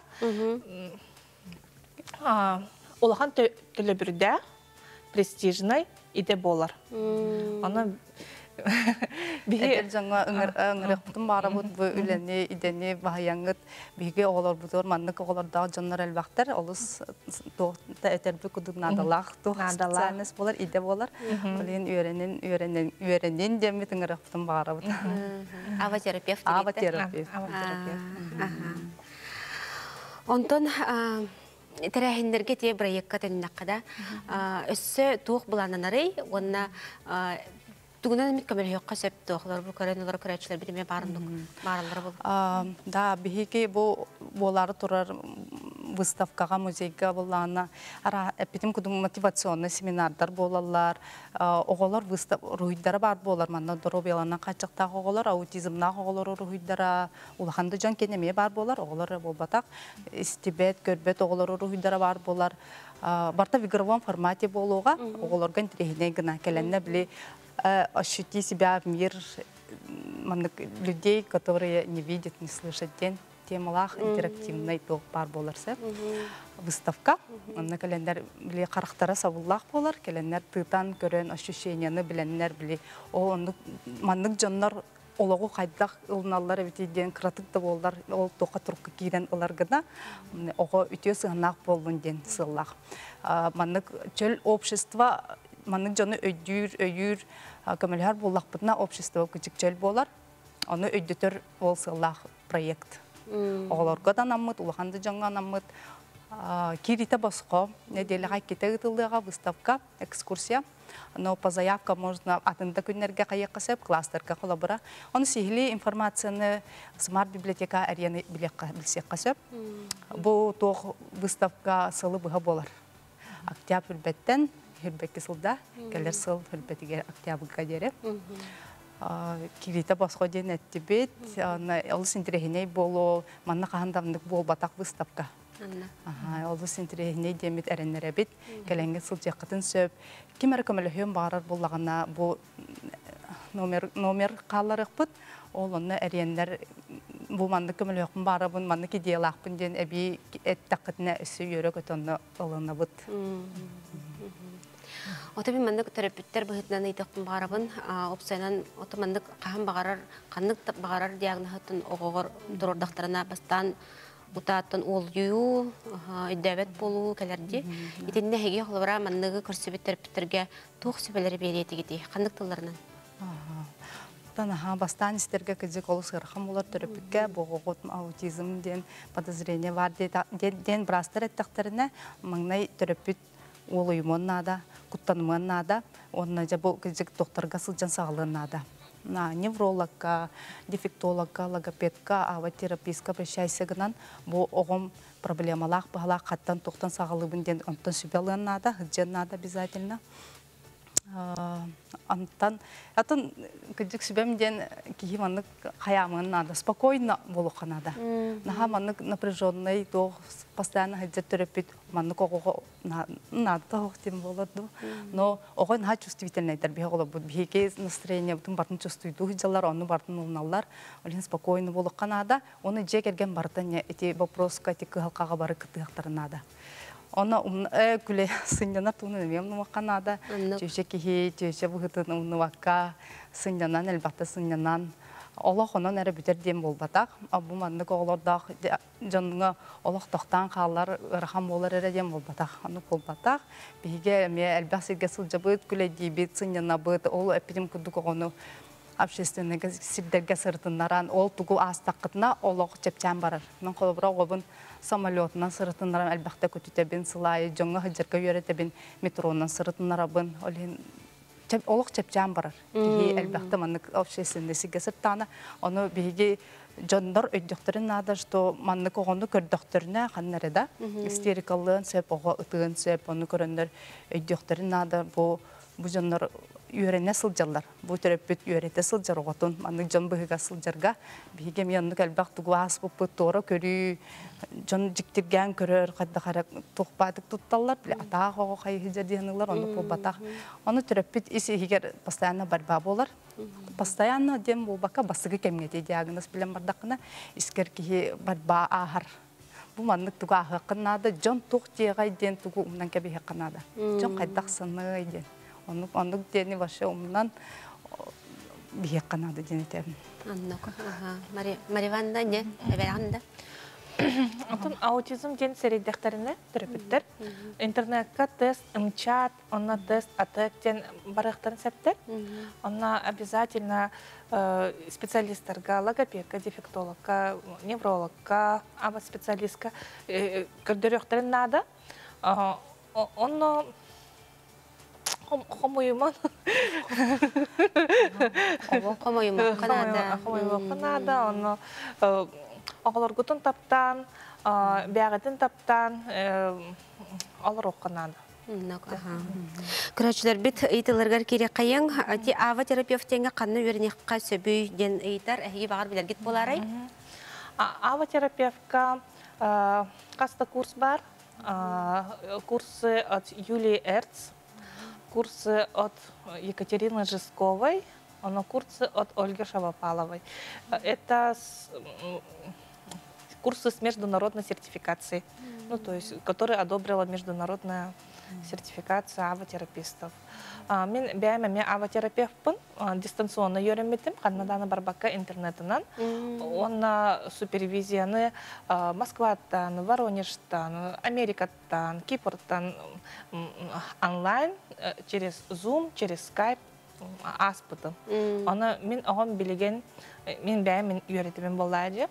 улахан төлөбүрдө престижный иде болар. Аны Эдер жаңа ыңырыктын бары бут бу үлени идени бахаяңыт биге оголор бутор маннык оголордагы жаннар элбактар олус тоокта этерби кудунадалах специальность болар иде болар. Олен үйренен демит ыңырыктын бары бут. Авотерапевт. Авотерапевт. Онтон терәһиндерге те проектка төннәккәдә өссө тук булананары, онна тугунан мит камер юкка сеп тохлар бу каранлар карачлар биме барындык баралар бул. Да, биһиге бу болары турар выставкага, музейга буллана, ара эпитим кудум мотивационный семинардар болалар, оголор выстав руйдары бар болар, манна доробелана качыктагы оголор, аутизмнагы оголор руйдара, улаханды жан кенеме бар болар, оголор болбатак, истибет, көрбөт оголор руйдара бар болар. Барта в игровом формате болуга, оголорга интерехине гына келенне били ощутить себя в мир людей, которые не видят, не слышат день. Темалах интерактивный ток бар боларсы. Выставка. На календар били характера сабуллах болар. Календар тытан көрен ощущенияны биленнер били. О маннык жаннар ологу кайдак ылналар битиден кратык да болдар. Ол тока турукка кийден ылар гына. Ого үтө сыгнак болдун ден сыллах. Маннык чөл общество маннык жаны өйүр көмөлөр боллак бутна общество кичик чөл болар. Аны өйдөтөр ол сыллах проект. Оголорго да наммыт, улаханды жаңга наммыт. Кирита боско, неделяга кетегитылыга выставка, экскурсия. Но по заявкам можно атында күннерге кайыкка сеп, кластерга колабора. Оны сихили информацияны смарт библиотека арияны билсекка сеп. Бу тох выставка сылы быга болар. Октябрь беттен, хүрбекке сылда, келер сыл хүрбетиге октябрьга дере. Кирита боско ден әттібет, олыс интерехиней болу, манна қағандамдық бол батақ выставка. Олыс интерехиней демет әріннері бет, кәләңгі сыл жақытын сөп. Кемер көміліхен бағарар болағына бұл номер қаларық бұд, ол оны әренлер бұл манны көміліхен бағарабын, манны кедеялақпын ден әбей әттақытына үсі үйері көтіні олына бұд. Отабы мандык терапевттер быһытнан ыйтыктын барабын, опсайнан отамандык каһан багарар, каннык багарар диагнозын огогор дордактарына бастан утаттан ол юу, идәбет болу келерди. Итинне хеге холбара мандыгы көрсөбөт терапевттерге тук сөбелери берети гити. Кандык тылларынан. Тана бастан истерге кызык олус гырхам болар терапевтке богогот аутизм ден подозрение бар ден брастер эттектерине маңнай терапевт ол уймон нада, куттанман нада, онна же бұл кізік докторга сылжан сағылын нада. Неврологка, дефектологка, логопедка, авотерапистка прощайся гынан, бұл оғым проблемалақ, бағалақ қаттан тоқтан сағылыбын ден онтан сүбелін нада, хыджан нада обязательно. Антан кызык сүбемден кийиманнык хаямын нада, спокойно болу канада. Наха маннык напряженный, то постоянно хыджат терапевт, маннык ого надо тохтим болду. Но ого наха чувствительный тербие голо бут биге настроение бутун бартын чувствуйду хыджалар, оны бартын улналар, олен спокойно болу канада. Оны же келген бартын эти вопроска эти кылкага бары кытыктарынада. Она күле сынjanlar туны мемнума канада чөче кихи чөче бухытын унуакка сынjanан элбатта сынjanан Аллах онан әрі бүтер дем болбатақ. Абу мандық оғылардағы жаныңа Аллах тоқтан қалар ұрхан болар әрі дем болбатақ. Аны болбатақ. Бейге әлбәқ сірге сылжа бұд, күлі дейбет сынjana бұд. Ол әпірім күдік оғыны общественныйға сірдерге сыртынларан. Ол тұғы астақытына Аллах чепчан барар. Мен қолыбыра оғын самолетынан сыртынларан әлбәқті көтітебін сылайы. Жоңға хыджырға өретебін метронан сыртынларабын. Олық чепчан барар. Бейге әлбәқті манық общественныйсіге сырттаны. Оны бейге жандар өйдіқтерін нады, что манық оғыны көрдіқтеріне қаннары да. Истерикалығын сөп, оға ұтығын сөп, оны көріндер өйдіқтерін нады. Бұл бу жоннор үйрене сылжалар. Бу төрөппүт үйрете сылжар оготун, маннык жон быгыга сылжарга биге мыяннык албак тугу ас буппут тоора көрүү жон жиктирген көрөр кайда кара тукпадык тутталлар, биле атаа кого кайы жадыянылар, ону полбатак. Ону төрөппүт иси хигер постоянно борьба болар. Постоянно дем болбака басыгы кемгете диагноз билен бардакына искер ки борьба ахар. Бу маннык тугу ахакынада жон тук тиегай ден тугу умнан кеби хакынада. Жон кайдак сыны ден. Ондук дени башы умнан бие канады денетерин. Аннак. Мариванда не? Эверанда. Антон аутизм ден середдектерине терапевттер интернетка тест МЧАТ, онна тест АТЭК ден барыктарын септер. Онна обязательно специалисттарга, логопедка, дефектологка, неврологка, аба специалистка көрдөрөктерин надо. Онно хомойуман. Хомойуман канада. Хомойуман канада, онно оғыларгутын таптан, бәғетін таптан, олар оқынады. Күрәчілер бит ыйтылыргар керек қайын, ава терапевтенге қанны өрінеққа сөбүй ден ыйтар, әйі бағар білергет боларай? Ава терапевтка қаста курс бар, курсы от Юлии Эрц, курсы от Екатерины Жесковой, курсы от Ольги Шавопаловой. Это курсы с международной сертификацией, то есть, которые одобрила международная сертификация авотерапистов. Мен бәйме авотерапевтпын, дистанционно йөрөммитим, каннаданы барбакка интернетынан. Онна супервизияны Москваттан, Воронежтан, Америкаттан, Кипртан онлайн, через Zoom, через Skype, аспытым. Оны мен оған билеген, мен бәймен үйретімен болады.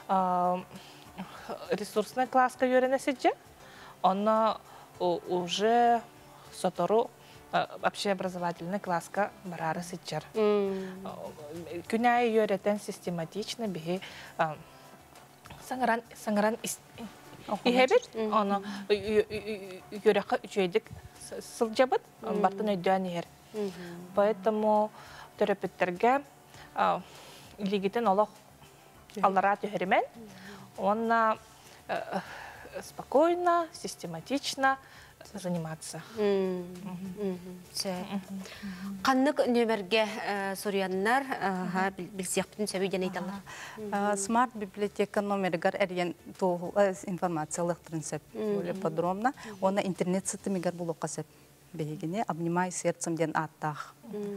Ресурсный класска үйренесіде, оны уже сотору общеобразовательный класска барары сетчер. Күнәй үйретен систематично бігі саңыран ихебет, оны үйреқі үчейдік сылжабыт, бартын өйден ер. Поэтому терапевттерге лигитен олық аллара төхеремен, он спокойно, систематично заниматься. Қаннық нөмерге соруяннар білсияқтың сөбейден айталар? Смарт библиотека номергар әрген информациялық тринсеп подробно. Оны интернет сытымегар бұл оқасеп. Бегіне «Обнимай сердцем» ден аттақ.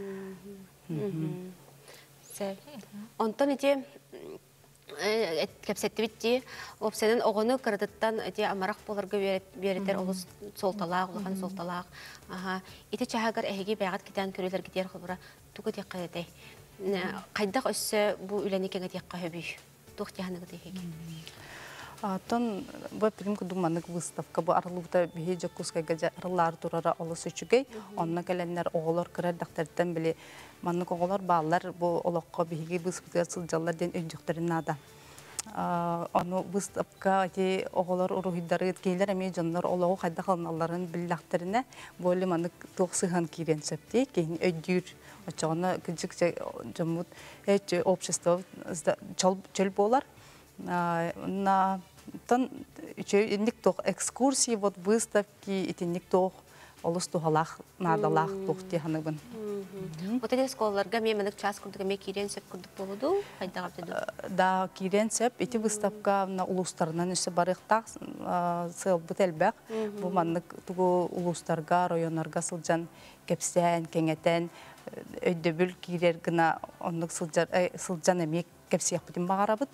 Онтан ете кәпсетті бітті, опсенен оғыны кірдіттан амарақ болырға беретер олыс солталақ, олған солталақ. Ете чағағар әйге бәғат кетен көрелер кетер қылбыра тұғы тек қайдай. Қайдақ өссі бұл үленекеңі тек қайбүй? Тұқ тияғанығы тек Тон бу примку думанык выставка бу арлыкта бие жокускайга жарлар турара олос үчүгей онна келеннер оголор кирер дактардан биле маннык оголор баалар бу олокко биги выставка сылжалар ден өндүктөрүн нада ону выставка те оголор урухидары кейлер эме жоннор ологу кайда калналарын биллактерине боле маннык токсыган кирен септи кейин өйдүр очону кыжык жомут общество чөл болар на тон итинник тох экскурсии вот выставки итинник тох олус тухалах надалах тох тиханыбын. Вот эти школаларга мемнек час курдуга ме киренсеп курдук болуду кайда каптыды? Да, киренсеп ити выставка на улустарынан өсө барыктак сыл бутелбек бу маннык тугу улустарга районнарга сылжан кепсен кеңетен өйдөбүл кирер гына оннук сылжан эмек кепсиyak бутин багарабыт.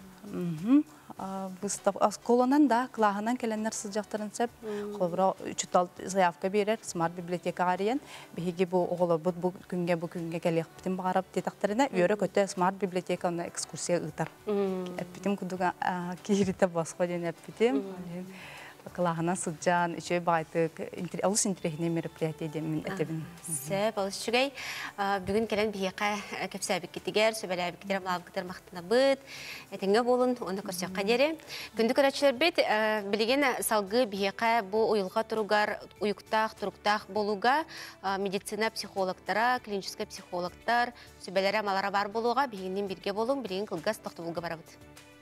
Колонан да, клағынан келеннер сылжақтарын сәп, қолыбыра 3 заявка берер, смарт библиотека ариян, бейге бұл оғылар бұл күнге келек бітім бағарап детақтарына, өрі көті смарт библиотеканы экскурсия ұтар. Әппетім күдіға кейіріті басқа ден әппетім. кылахынан сылжан, үшөй байтык, алыс интерехіне мероприятие демін әтебін. Сәп, алыс жүгей. Бүгін келен бейеқа кәпсәбік кетігер, сөбәләбік кетер, малабық кетер мақтына бұд. Әтіңге болын, оны көрсек қадері. Күнді көрәтшілер бет, білеген салғы бейеқа бұл ойылға тұруғар, ұйықтақ, тұруқтақ болуға медицина психологтара, клинический психологтар, сөбәләрі малара бар болуға, бейгеннен бірге болуң, білеген қылғас тоқты болғы барабыд.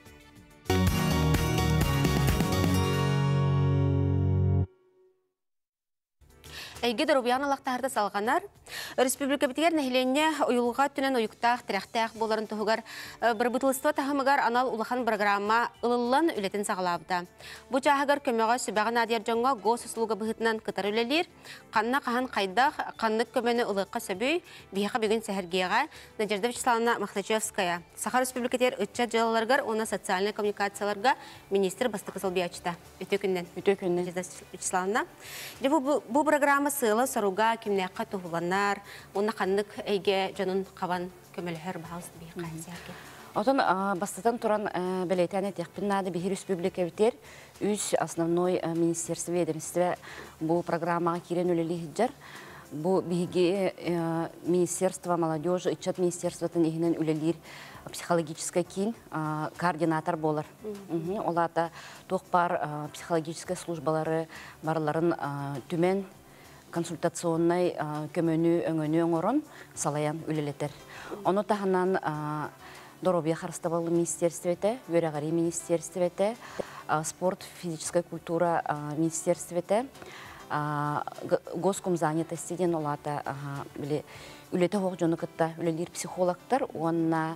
Әйге дұрубиян алақтағырды салғанар. Республика бітігер нәхіленне ұйылға түнен ұйықтақ, тіряқтақ боларын тұғығар бір бұтылыстыва тағымығар анал ұлақан программа ұлылан үлетін сағылабыда. Бұ жағығар көмеға сөбәғын адияр жоңға ғос ұсылуға бұғытынан қытар үлелер, қанна қахан қайдақ, қанлық көмені ұлыққа сөбүй, бейіға бүгін сәхіргеға Надежда Вячеславовна Махначевская. Саха республикатер үтча жылаларғар, оны социальный коммуникацияларға министр бастықы сылбиячыда. Өте күннен. Надежда Вячеславовна. Бұл программа сыйлы саруға кемнеққа тұғыланар, оны қандық әйге жонын қабан көмелігер бағалсын бейққа әсерге. Отон бастатан туран білейтәне текпіннады бейі республика бітер, үз основной министерство ведомстве бұл программаға керен өлелі хиджар. Бұл бейге министерство молодежи, ичат министерствотын егінен өлелер психологический кин координатор болар. Олата тоқпар психологический службалары барларын түмен консультационный көмөнү өңөнү оңорон салаян үлелетер. Оны таханан Доробия Харстабалы министерствете, Верагари министерствете, спорт, физическая культура министерствете, госком занятости ден олата үлете хоқ жоны кытта үлелер психологтар, онна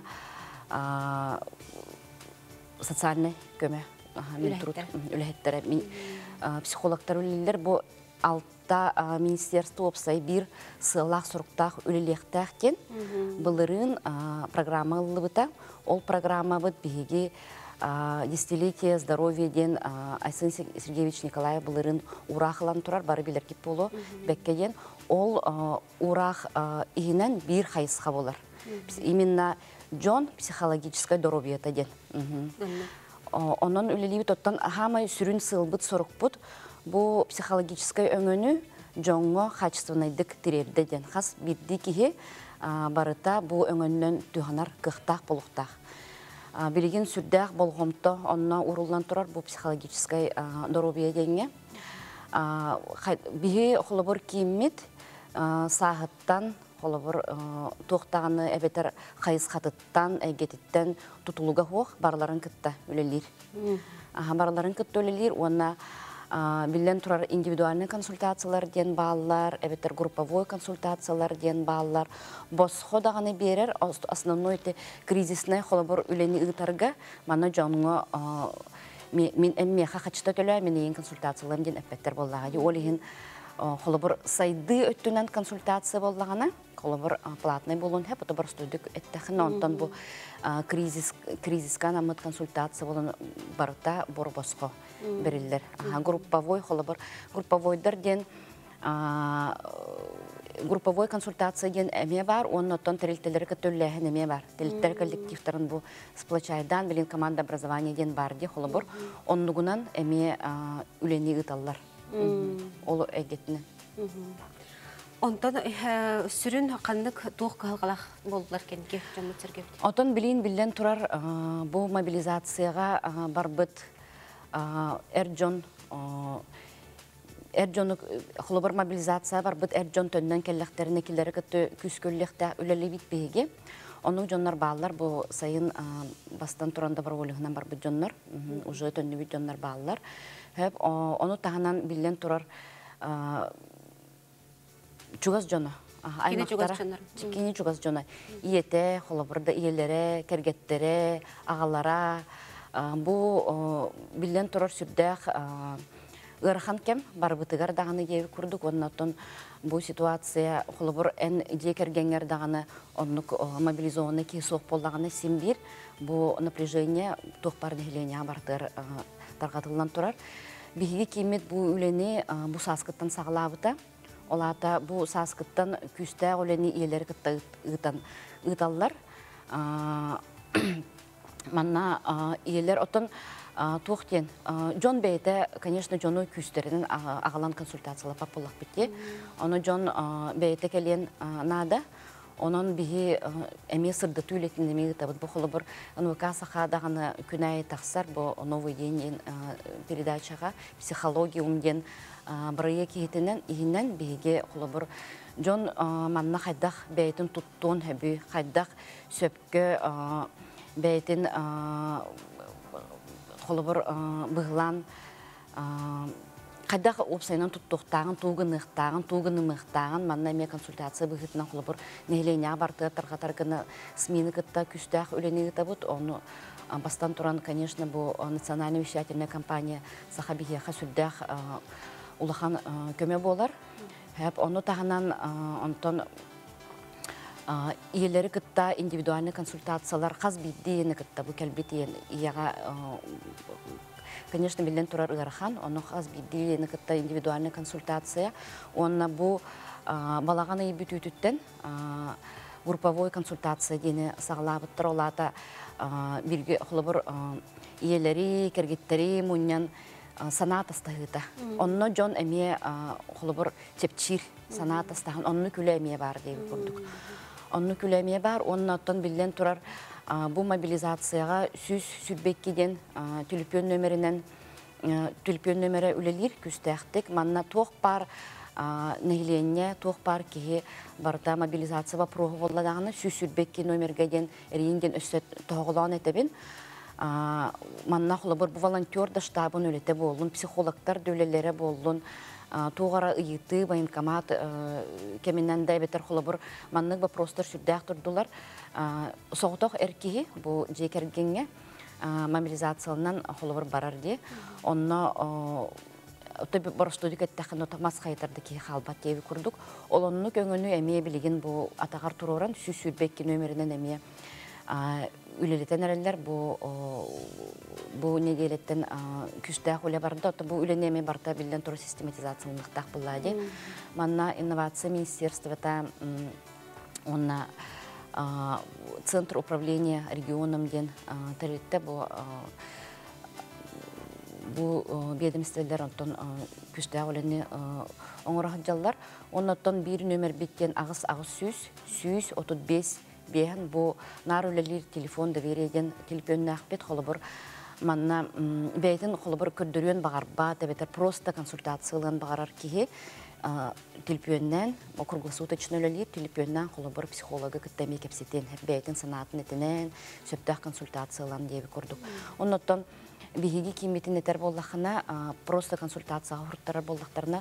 социальный көмө үлеттері психологтар үлелер бұл алтта министерство опсай бир сылақ сұрықтақ үлелектәк кен бұлырын программа ұлыбыта. Ол программа бұд бейге десятилетие здоровья ден Айсын Сергеевич Николай бұлырын урақылан тұрар, бары білер кеп болу бәккеден. Ол урақ игінен бір қайысқа болар. Именно Джон психологическое здоровье ден. Onun үлелебі тоттан хамай сүрін сылбыт сұрықпыт. Бұл психологический өңіні жоңғы қачыстығынайдық тірерді ден. Қас бірді кеге барыта бұл өңінен түйғанар қықтақ болуқтақ. Білеген сүрдәқ болғымты онына ұрылдан тұрар бұл психологический здоровье денге. Бігі қолыбыр кеймет сағыттан қолыбыр тоқтағаны әбетер қайыз қатыттан, әйгетіттен тұтылуға хоқ барларын күтті өлелер. Барларын күтті өлелер, оны билен тұрар индивидуальный консультациялар ден балалар, әбетер групповой консультациялар ден балалар. Босқо дағаны берер, основной кризисный қолыбыр өлені ұйтарға, мана жоңғы мен әммеға қачыта төлі, мен ең консультацияларым ден әппеттер болдағады. Ол ең қолыбыр сайды өттінен консультация болдағаны, қолыбыр платный болуын әп, ұты бір студик әттәқін, онтан бұл кризисқа намыт консультация болуын барыта бұр босқо берілдер. Групповой қолыбыр, групповойдар ден групповой консультация ден әме бар, оның оттан тәрелтелері көттөлләхін әме бар. Тәрелтер коллективтарын бұл сплочайдан білін команда образования ден бар де қолыбыр, оннығынан әме үлені ғыталар. Олы әгетіні. Онтан сүрін қандық тоқ қалғалақ болдылар кенге жамыт сіргеп? Онтан білен тұрар бұл мобилизацияға бар бұд әрджон құлыбыр мобилизация бар бұд әрджон төннен келләқтеріне келері күтті күскөлләқті үләлі бит бейге. Оның жонлар балылар бұл сайын бастан тұранда бар олығынан бар бұд жонлар, ұжы төнні бүд жонлар балылар. Оны тағынан білен тұрар чугас жона. Кені чугас жона. Иете, қолабырда иелері, кәргеттері, ағалара. Бұл білен тұрар сүрдәқ ұрхан кем бар бұтығар дағаны ебі күрдік. Оннатын бұл ситуация қолабыр ән ие кәргенгер дағаны онық мобилизованы кейсоқ болдағаны сен бір. Бұл напряжение тоқпар дегеления бартыр тарғатылынан тұрар. Бейге кеймет бұл үлені бұл сасқыттан сағылабыта. Олата бұл сасқыттан күсті үлені иелері күтті ұйталылар. Манна иелер отын Туқтен, Джон бейті, конечно, Джону күстерінің ағалан консультациялы папулақ бітте. Оны Джон бейті келен нада, onun bihi emi sırda tüyletin demeyi tabi bu xolu bir NVK sahadağını күнәй тақсар bu новый день передачаға психология умден бірге кейтінен иінен биге xolu bir Джон манна қайдақ бәйтін тұттуын әбі қайдақ сөпкі бәйтін xolu bir бұғылан Қайдақ опсайнан тұттықтағын, туғынымықтағын, манна әме консультация бұғытынан құлы бір нәйлене барды, тарғатарғыны смені күтті, күштәқ өлені күтті бұд. Оны бастан тұран, конечно, бұл национальный вещательная компания Сахабихеха сүлдәқ улахан көме болар. Оны тағынан онтон иелері күтті индивидуальный консультациялар қаз бейдейіні күтті бұл кәлбетейін ияға Конечно, билен турар ыгархан, оны аз биддилені кытта индивидуальный консультация. Онна бу балағаны ебүтүттен групповой консультация дені сағылабыттыр олата бірге құлыбыр иелері, кергеттері мұньян санат астағыта. Онны Джон әме құлыбыр тепчир санат астағын, онны күлі әме бар дейбі көрдік. Онны күлі әме бар, онны оттан билен турар bu mobilizasyaya süs sübbekiden tülpön nömere ülelir küstəxtik. Manna toq par nehlenye toq par ki barda mobilizasiya va proğoladağını süs sübbekki nömergeden erinden össet toğulan etebin. Manna xulabır bu volontör da ştabın ölete bolun, psikologlar dövlelere bolun. Туғара ұйыты, военкомат, кемінен дәйбетер құлы маннық ба простор сүрдәқ тұрдылар. Соғытоқ әркеге, бұл жекергенге мобилизациялынан құлы барар де. Онына барыстудық әттәқін отамас қайтарды ке қалбат дейбі күрдік. Ол онны көңіні әмее білеген бұл атағар тұроран сүз сүрбекке нөмірінен әмее үлелетен әрелер бұл негелеттен күштәқ өлі барды. Бұл үленеме барда білден тұру систематизациялықтақ бұлады. Манна инновация министерствата, онна Центр управления регионымден тәретті бұл бедімістелер онтон күштәқ өліні оңырағын жаллар. Оннаттан бір нөмір беттен ағыз сүз 35 бейін бұл нар өлелер телефон довереден телефонны ақпет қолы бір манна бәйтін қолы бір күрдірен бағарба тәбетер просто консультациялан бағарар кейі телефоннан круглосуточный өлелер телефоннан қолы бір психологы күттәме кепсетен бәйтін санатын етінен сөптәқ консультациялан дейбі көрдік. Оннаттан Бихиги киметін етер болдақына, просто консультацияға құрттарар болдақтарына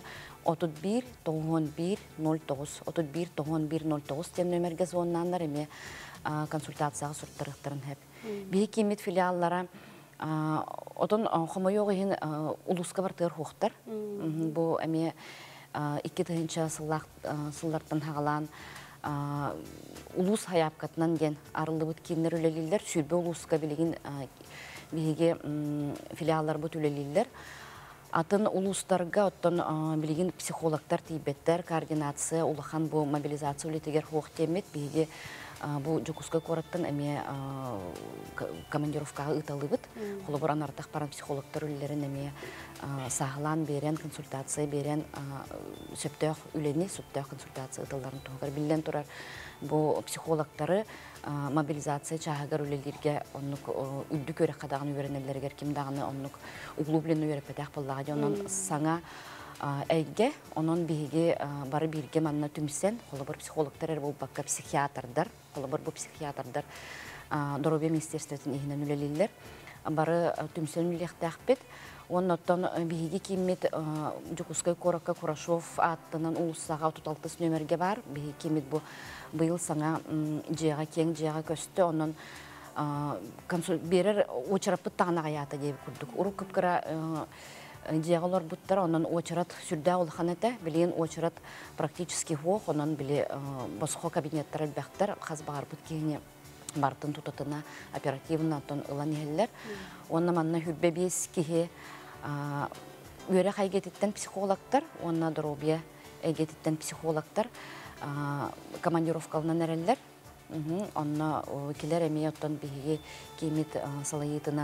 31-91-09 тем нөмерге зоннанлар еме консультацияға сұрттарықтарын әп. Бихи кимет филиаллара отын қомайоғы ең ұлысқа бартығыр қоқтар. Бұл әме 2-тігінші сыллартын хағалан ұлыс хаяпқатынан ден арылы бұт кейінлер өлелілер, сүрбе ұлысқа білеген биге филиаллар бу түлелилер. Атын улустарга оттон билген психологтар тийбеттер, координация, улахан бу мобилизация үлетегер хоқ темет, биге бу жокускай кораттан эме командировкага ыталыбыт. Холоборан артақ паран психологтар үлелерін эме сағылан берен, консультация берен, сөптөк үлені, сөптөк консультация ыталарын туғар. Билден турар бу психологтары мобилизация чағагар үлелерге оннук үлді көрі қадағын үйерінелергер кімдағыны оннук углублен үйеріпетәк боллаға де онын саңа әйге, онын бейге бары бірге манна түмсен, қолы бір психологтар әр бұл баққа психиатрдар, қолы бір бұл психиатрдар Доробия министерстветін егінен үлелелер, бары түмсен үлеқті әқпет. Onun otan bihigi kimmet Jukускай Коракка Курашов аттынан улуссаға 36 нөмерге бар. Бихigi kimmet bu быйыл саңа жеға кең жеға көсті. Onun берер очарапты тағына ғаята деп күрдік. Уру күпкіра жеғалар бұттар, onun очарат сүрді олған әті. Білген очарат практически хоқ, onun біле босқо кабинеттар әлбәқтар қаз бағар бұт кейіне бартын тұтатына оперативна тон ылан елер. Onun манна хүлбе бес кейі Үйері қайгететтен психологтар, онына Доробия әйгететтен психологтар, командировкалынан әрелер. Онына келер әмей оттан бейге кеймет салайетынан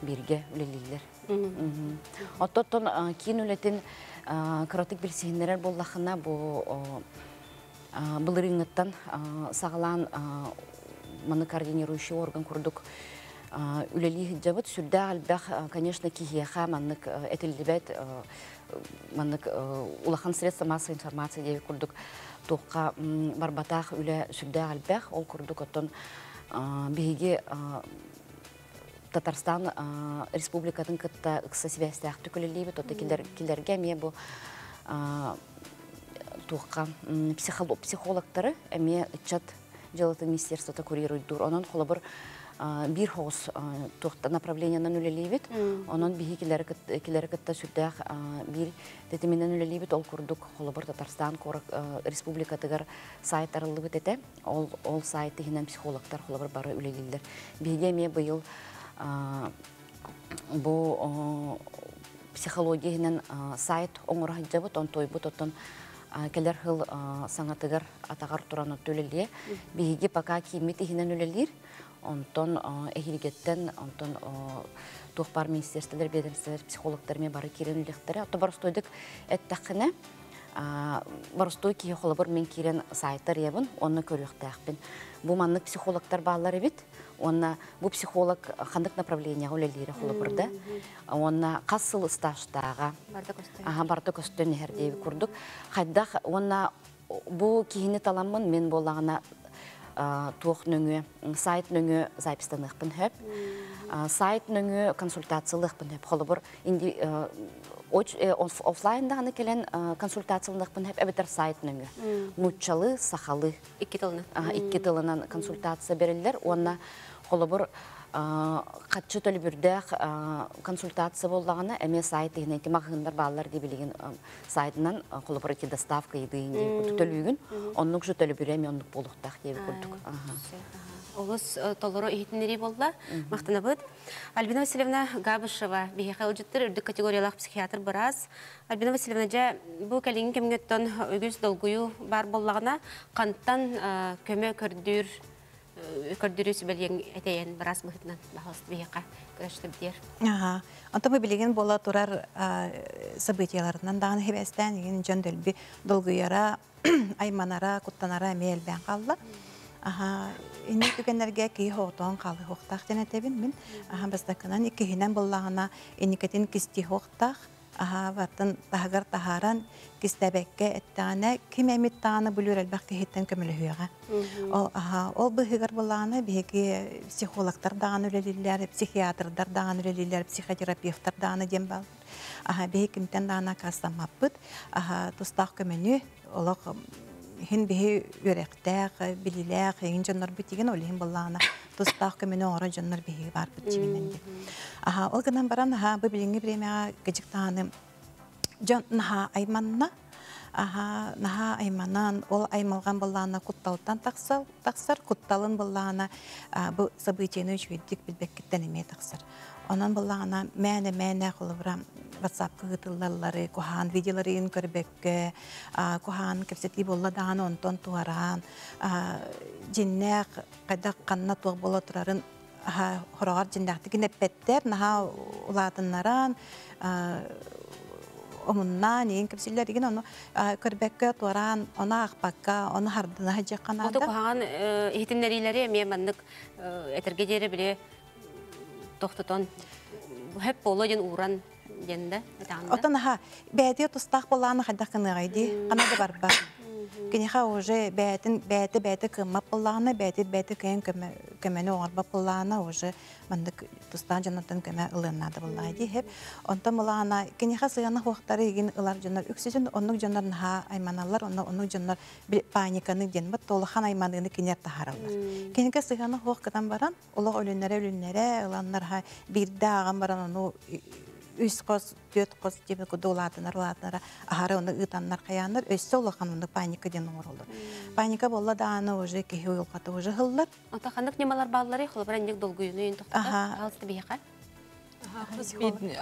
бирге үлелилер. Оттон кийин үлетин кротик билсигиннерер боллахына бу былырыңыттан сагалаан маны координирующий орган курдук үлели хиджабыт сүрдә албах, конечно, кихиеха маннык этилдебет маннык улахан средства массовой информации деп курдук тоққа барбатах үле сүрдә албах ол курдук оттон биге Татарстан республикатын кытта ыкса связьтах түкөлелебит отта килерге ме бу тоққа психологтары эме чат жалатын министерството курирует дур онон холобур бир хоос направлениянан үлелейбит, онон биһи килери кытта сүрдәк бир детеменен үлелейбит, ол курдук холобур Татарстан республикатыгар сайт арылыбыт эте, ол сайты хинен психологтар холобур бары үлелейлер. Биһиге ме быйыл бу психология хинен сайт оңура хаджабыт, он тойбут, оттон келер хыл саңатыгар атагар туран өтөлелие, биһиге пока киймити хинен үлелер, онтон эхилгеттен, онтон тухпар министерстволар, ведомстволар, психологтармен бары кирен үлектері. Отто барыстойдық әттәқіне, барыстой кие холобыр мен кирен сайттар ебін, оны көріқтәқпін. Бұ манлық психологтар бағалар ебет, оны бұ психолог қандық направления өлелері холобырды. Оны қасыл стажтаға, барды көстен әрдейбі көрдік. Қайдақ, оны бұ кейіні таламын мен болағына туох нөңө сайт нөңө запистаныкпын хөп сайт нөңө консультациялыкпын хөп холобур инди офлайндагы келен консультациялыкпын хөп эбетер сайт нөңө муччалы сахалы икки тылынан консультация берилер онна холобур катчы төлбүрдәк консультация боллагына эме сайт дегенде магындар балалар дип билген сайтынан холобур ки доставка идеинде төлүгүн оннук жу төлбүрө мендук болуктак деп көрдүк. Олус толоро ихтинери болла мактанабыт. Альбина Васильевна Габышева бихе улжыттыр үрдүк категориялык психиатр барас. Альбина Васильевна жа бу калин кемгеттен өгүз долгую бар боллагына канттан көмө көрдүрүс белген этейен барас мыхтынан бахаст бихе көрөштүр. Антамы билеген бола турар событияларынан дагы хебестен ген жөнделби долгуяра айманара куттанара мелбен калды. Инне түгенлерге ки хотон калы хоктак денетебин мен бастакынан иккинен боллагына эникетин кисти хоктак ватын тагар тахаран кистебекке эттане кимемит тааны бүлүр элбак кихиттен көмөлүгө. Ол быгар боллагына биги психологтар дагы үлелилер, психиатрдар дагы үлелилер, психотерапевттар дагы дем бар. Биги кимтен дагы кастамаппыт. Тустак көмөнү олог хин бихи үректәк, билиләк, ен жоннор битеген олихин боллағына тустақ көмені ора жоннор бихи бар бітчиміненде. Ол гынан баран бу билинги премия гыжықтағаны жон наха айманна, наха айманан ол аймалған боллағына кутталыттан тақсар, кутталын боллағына бу событияны үшведдік білбеккеттен еме тақсар. Онан боллағына мәне қолыбыра WhatsApp кыгытыллары, кухан видеоларын көрбекке, кухан кепсетли болла дағаны онтон туаран, жиннәк қайдақ қанна туақ бола тұрарын хорағар жиннәқті кенеппеттер, наға ұлатынларан, омуннан, ең кепселер деген оны көрбекке туаран, оны ақпаққа, оны хардына жаққанады. Оты кухан ихтиннерилері мемандық әтіргедері біле тоқтытон, хөп болу ден уран денде. Отан бәді тұстақ болағаны қайдақ қынығайды, қанады бар бар. Кенеха уже бәді кымап болағаны, бәді кәйін көмені оғарбап болағаны, уже мандық тұстан жанатын көмі ұлынады болағайды. Онтан болағына, кенеха сығаны хоқтары еген ұлар жонар үксізін, онық жонар наға айманалар, онық жонар паниканы ден бұд, толыхан айманығыны кенер тахаралар. Кенеха сығаны хоқтадан баран, олық өлінері, ұланлар бірді ағам баран, оны үс қос, төт қос деп доладынар, ахары оны ұтанлар қаяныр, өсі олыған оны паника ден оңыр Паника болла да аны уже кехе ойылқаты уже ғылдар. Отақандық немалар балылары, қолы бір әндек долгүйіні үйін тоқтады, қалысты бейеқа?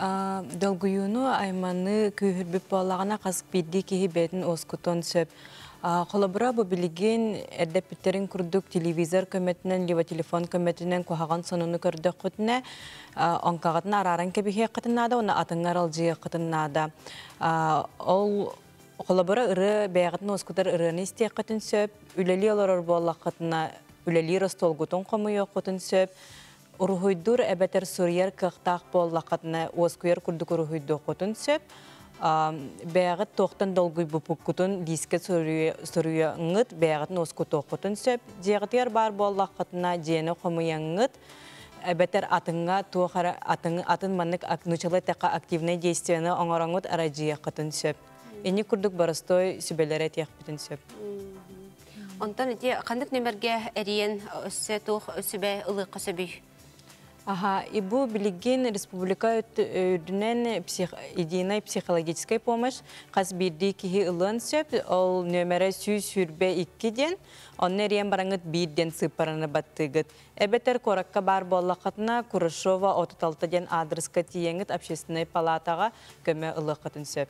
Долгүйіні айманы күйірбіп болағына қазық бейді кехе бәдің оскутон сөп Холобра бу билигин эрдепиттерин курдук телевизор көмөтүнөн, либо телефон көмөтүнөн кухаган сонуну көрдөх кутуна, онкагатына араран кебихе кытыннада, оны атыңар алжие кытыннада. Ол холобра ыры бәягатын оскутар ырыны истек кытын сөп, үлели олорор болла кытына, үлели ростолгутун комуйо кытын сөп, урухуйдур эбетер сурьер кыктак болла кытына оскуер курдук урухуйду кытын сөп, бәягат тоқтан долгуй бупуккутун диске соруя ңыт, бәягатын оску тоқутун сөп, жегітер бар болла кытына жені комуя ңыт, эбетер атыңа туохара атын маннык нучалы тақа активный действияны оңораңыт аражия кытын сөп. Эни курдук барыстой сүбелері тек бүтін сөп. Онтан эти қандық нөмерге әриен өссі тух сүбе ылыққа сөбүй? Бу билигин республика өдүнен единая психологическая помощь қас бирди кихи ылын сөп, ол нөмері сүрбе 2 ден, онны әриен бараңыт 1 ден сыпараны баттыгыт. Эбетер коракка бар боллақытына Курышова 36 ден адреска тиеңіт общественной палатаға көмі ылықытын сөп.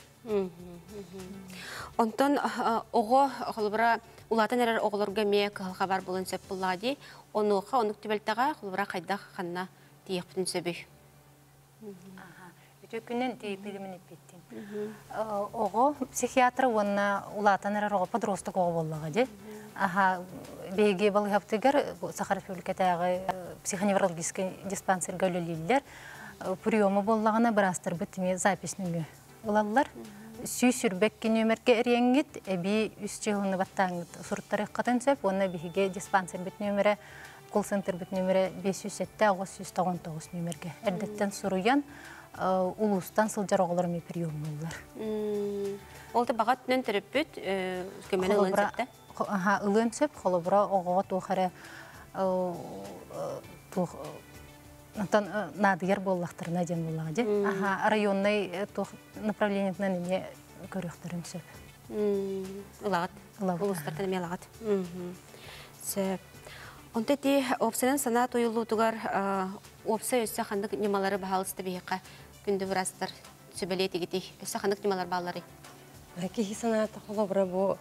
Онтан оғы қолыбыра улатын әрер оғылырға мек қабар болын сөп бұллади, онуға, онук түбелтаға қолыбыра қайдақ қанна тиекпін сөбі. Күннен тейпілімін етпеттен. Оғы психиатр онына улатын әрер оғы подростық оғы боллаға де. Бейге балы хаптығар Сахар Республикатағы психоневрологический диспансерға өлелейлер. Приемы боллағына бір астыр бітіме записніңі ұлалылар. Сүрбекке нөмерге әреңгіт, әбі үс жылыны баттаңыт сұрттары қатын сөп, оны бейге диспансер біт нөмірі, колл-центр біт нөмірі 507-999 нөмерге. Әрдеттен сұруян, ұлыстан сылжар оғыларымен прием болылар. Олды бағат түнен түріп бүт, көмені ұлын сөпті? Ұлын сөп, қолыбыра оғыға туғары надыгер боллақтырына ден боллаға де. Районный направлениетінен ене көріқтерін сөп. Ұлағат? Ұлыстартан еме ұлағат. Сөп. Онты де опсынан сана тойылу тұғар опса өсі қандық немалары бағалысты бейіққа күнді вырастыр сөбелеті кетей. Өсі қандық немалар бағалары? Кейі санаты қолы бұра бұл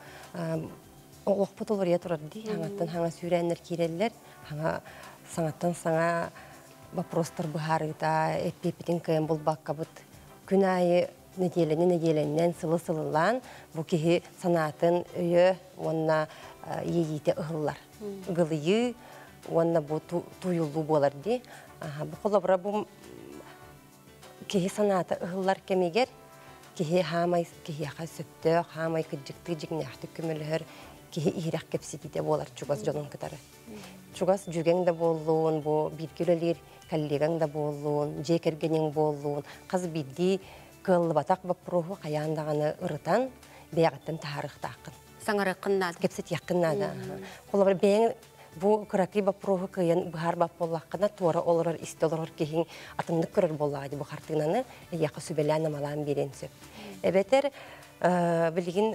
оқпыт олар етұрарды. Хаңаттан хаңа сүйрәнер керелер, хаңа саңаттан саңа вопростар бұхарыда, әппепетін кәйін бұл баққа бұд. Күн айы неделенен сылы-сылылан бұл кейі санатын өйі, онына ейеті ұғылар. Ғылыйы, онына бұл туйылу боларды. Бұл қолы бұра бұл кейі санаты ұғылар кәмегер, кейі хамай кейіға сөпті, хамай күджікті жігнәқті көмілігір, кейі иірек кепсетіде болар чугас жолын кітары. Чугас жүген де болуын, бұл біргелелер коллегаң да болуын, жекергенің болуын, қаз бірді кылы батақ бапырығы қаяндағаны ұрытан, бейғаттан тағырықтақын. Саңары қыннады? Кепсет яқыннады. Қолы бір бейін бұл күрәкі бапырығы күйен бұхар бап болаққына туара олырар, істі олырар кейін атындық көрір болағады бұл қартығынаны яқы сөбеләні малан берен сөп. Әбетер, білген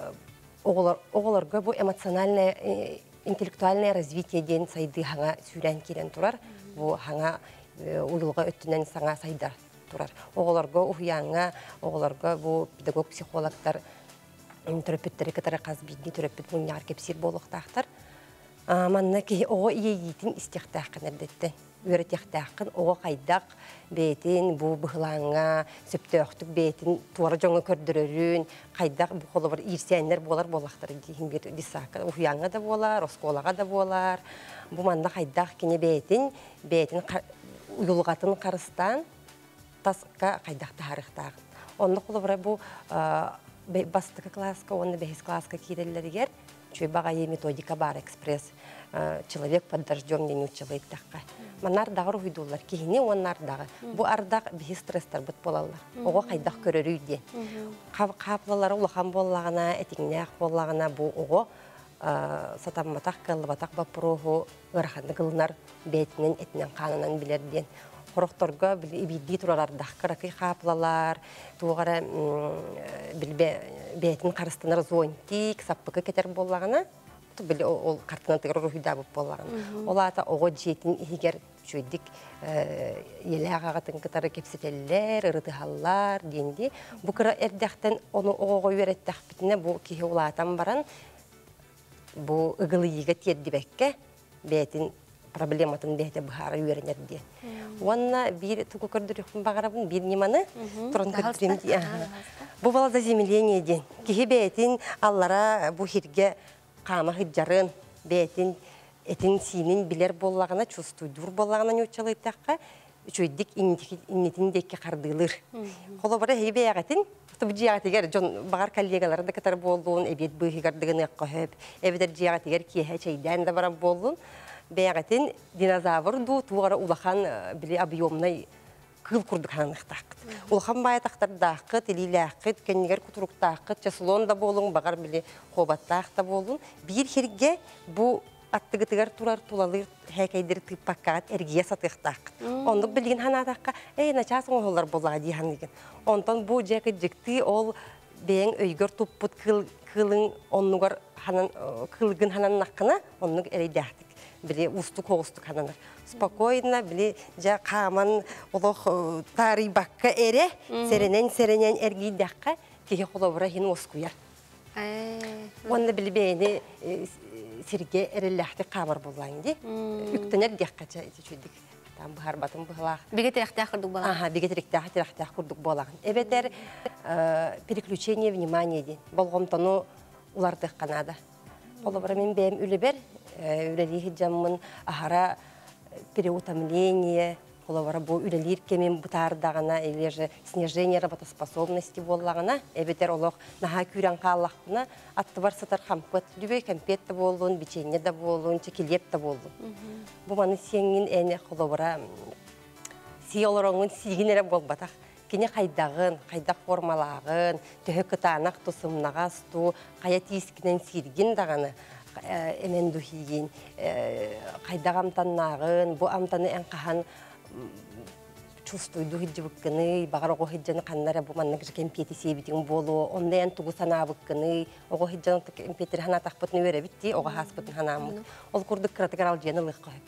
оғыларға бұл эмоциональное, интеллектуальное развитие ден сайды хаңа сүйрән керен тұрар, бұл хаңа ұйылға өттінен саңа сайдар тұрар. Оғыларға ұхияңа, оғыларға бұл педагог психологтар түріппеттері кітары қаз бейді түріппет мұнияр кепсер болуқтақтар. Манна ки оғы иейетін істектақын әрдеттен. Өреттектақын оғы қайдақ бетін, бұл бұғылаңа, сөптөқтік бетін, туары жоңы көрдірерін, қайдақ бұл қолы бір ирсәнлер болар болақтар дейін бір дисақы. Ұхияңа да болар, осколаға да болар. Бұл манна қайдақ кене бетін ұйылғатын қарыстан тасқа қайдақты харықтағын. Онды қолы бір бұл бастықы класска, онды бәйіз класска кейдерлергер, чөй бағайы методика бар экспресс. Человек под дождем не училает такка. Манар дағыр ұйдулар. Кейіне онар дағы. Бұл ардақ бейіз стресстар бұт болалар. Оға қайдақ көрірүйде. Қаплалары ұлақан болағына, әтіңнәқ болағына бұл оға сатаматақ, кылыбатақ бапыруғы ғырақанды қылынар бәйтінен, әтінен қанынан білерден. Қорықтарға бейді тұралардақ қырақи қаплалар, туғара бәйтін қарыстанар зонтик, саппықы кетер болағына, ол картинатығыр рухида бұп болағын. Олата оғы жетін егер жөйдік елі ағағатын кітары кепсетелер, ұрытығалар дейінді. Бұл кіра әрдіқтен оны оғы өреттіқ бітіне бұл кейі олатан баран бу ыгылыйга тиердибекке бетин проблематын бете бахара үйренерди. Онна бир туку көрдүрүкмүн багарабын бир ниманы турун көрдүрүм. Бу бала заземление ден. Кихи бетин аллара бу хирге кама хыджарын бетин этин синин билер боллагына чувствуйдур боллагына нючалыйтакка чөйдик иннетин декке кардылыр. Холобара хебеягатын бу жиятыгер жон багар коллегалары да катар болдун эбет быгырдыгын эккөп эбедер жиятыгер кие чейден да бара болдун. Бәгәтен динозавр ду туара улахан биле объемный кыл курдук ханыктак. Улахан баятактар дакы, тилилакыт, кеннигер кутуруктакы, часлон да болун, багар биле хобаттак да болун. Бир хирге бу аттыгытыгар турар тулалыр хәкәйдер тыппаккат эргия сатыктак. Ондук билген ханатакка, начасын олар болага диһаныгын. Онтон бу жакы жикти ол бең өйгөр туппут кылын оннугар ханан кылгын хананнаккына оннук эрейдәктик. Били устук хостук хананар. Спокойно били жа каман олох тари бакка эре серенен эргийдакка киге холобра хин оскуяр. Онда били бени сирге эреллахты камар боллан ди. Үктенер дяккача чүдик. Там бахар батым бахлах. Бигетерехтах курдук болан. Ага, бигетерехтах курдук болан. Эбетер переключение внимания ди. Болгомтону уларды канада. Холобра мен бем үлебер үлелихи жаммын ахара переутомление, холовара бу үлелир кемен бутардагана или же снижение работоспособности боллагана, эбетер олох наха күрән каллахна аттыбар сатар хамкот, любой компет да болдун, печенье да болдун, чекилеп да болдун. Бу маны сеңин эне холовара сиолороңун сигинере болбатак. Кене кайдагын, кайдак формалагын, төһөккытанак тусумнагасту, кая тискинен сиргин даганы эмен духигин кайдак амтаннагын, бу амтаны энкахан чувствуйду хиджибыккыны, багар ого хиджаны каннара бу маннык кемпети себитин болу, онден тугу санабыккыны, ого хиджаны кемпетер хана такпытны беребитти, ого хаспытын ханамык. Ол курдук кратыгар алжыны лыккыйып.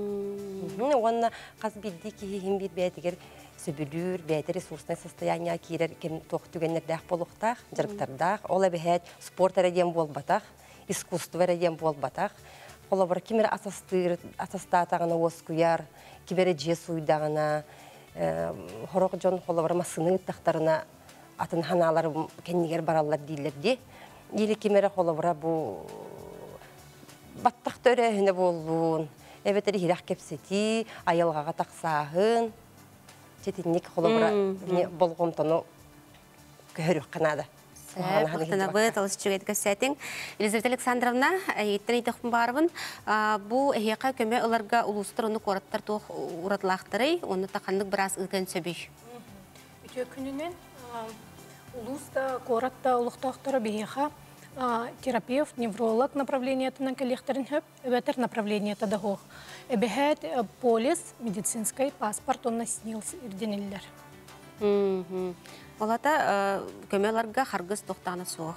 Онна каз бидди кихин бир бетигер сөбүлүр, бәйті ресурсное состояние кирер кем тоқтүгеннердәк болуқтақ, жарықтардақ, ол әбіхәт спорт әрәден болбатақ, искусство әрәден болбатақ. Ол әбір кемер асастатағына оскуяр, кемер же суйдағына, хорақ жон ол әбір масыны ұттақтарына атын ханалар кәннегер баралар дейлерде. Елі кемер ол әбір бұл баттақ төрәхіне болуын, әбетері хирақ кепсети, айылғаға тақсағын, Четинник холобра болгомтону көрүк канада. Вақтана быт алыс жүгетке сәтің. Елизавета Александровна, еттен айтықпын барыбын, бұл әйеқа көме оларға ұлыстыр оны қораттар тоқ ұратылақтыры, оны тақандық біраз ұлтен сөбей. Үте күнінен ұлыста қоратта ұлықтақтыры бейеқа терапевт, невролог направление тынан коллекторын хөп, өбәтер направление тада хоқ. Эбехет полис медицинской паспорт онна снилс ирденеллер. Олата көмеларға харгыз тоқтағына соқ.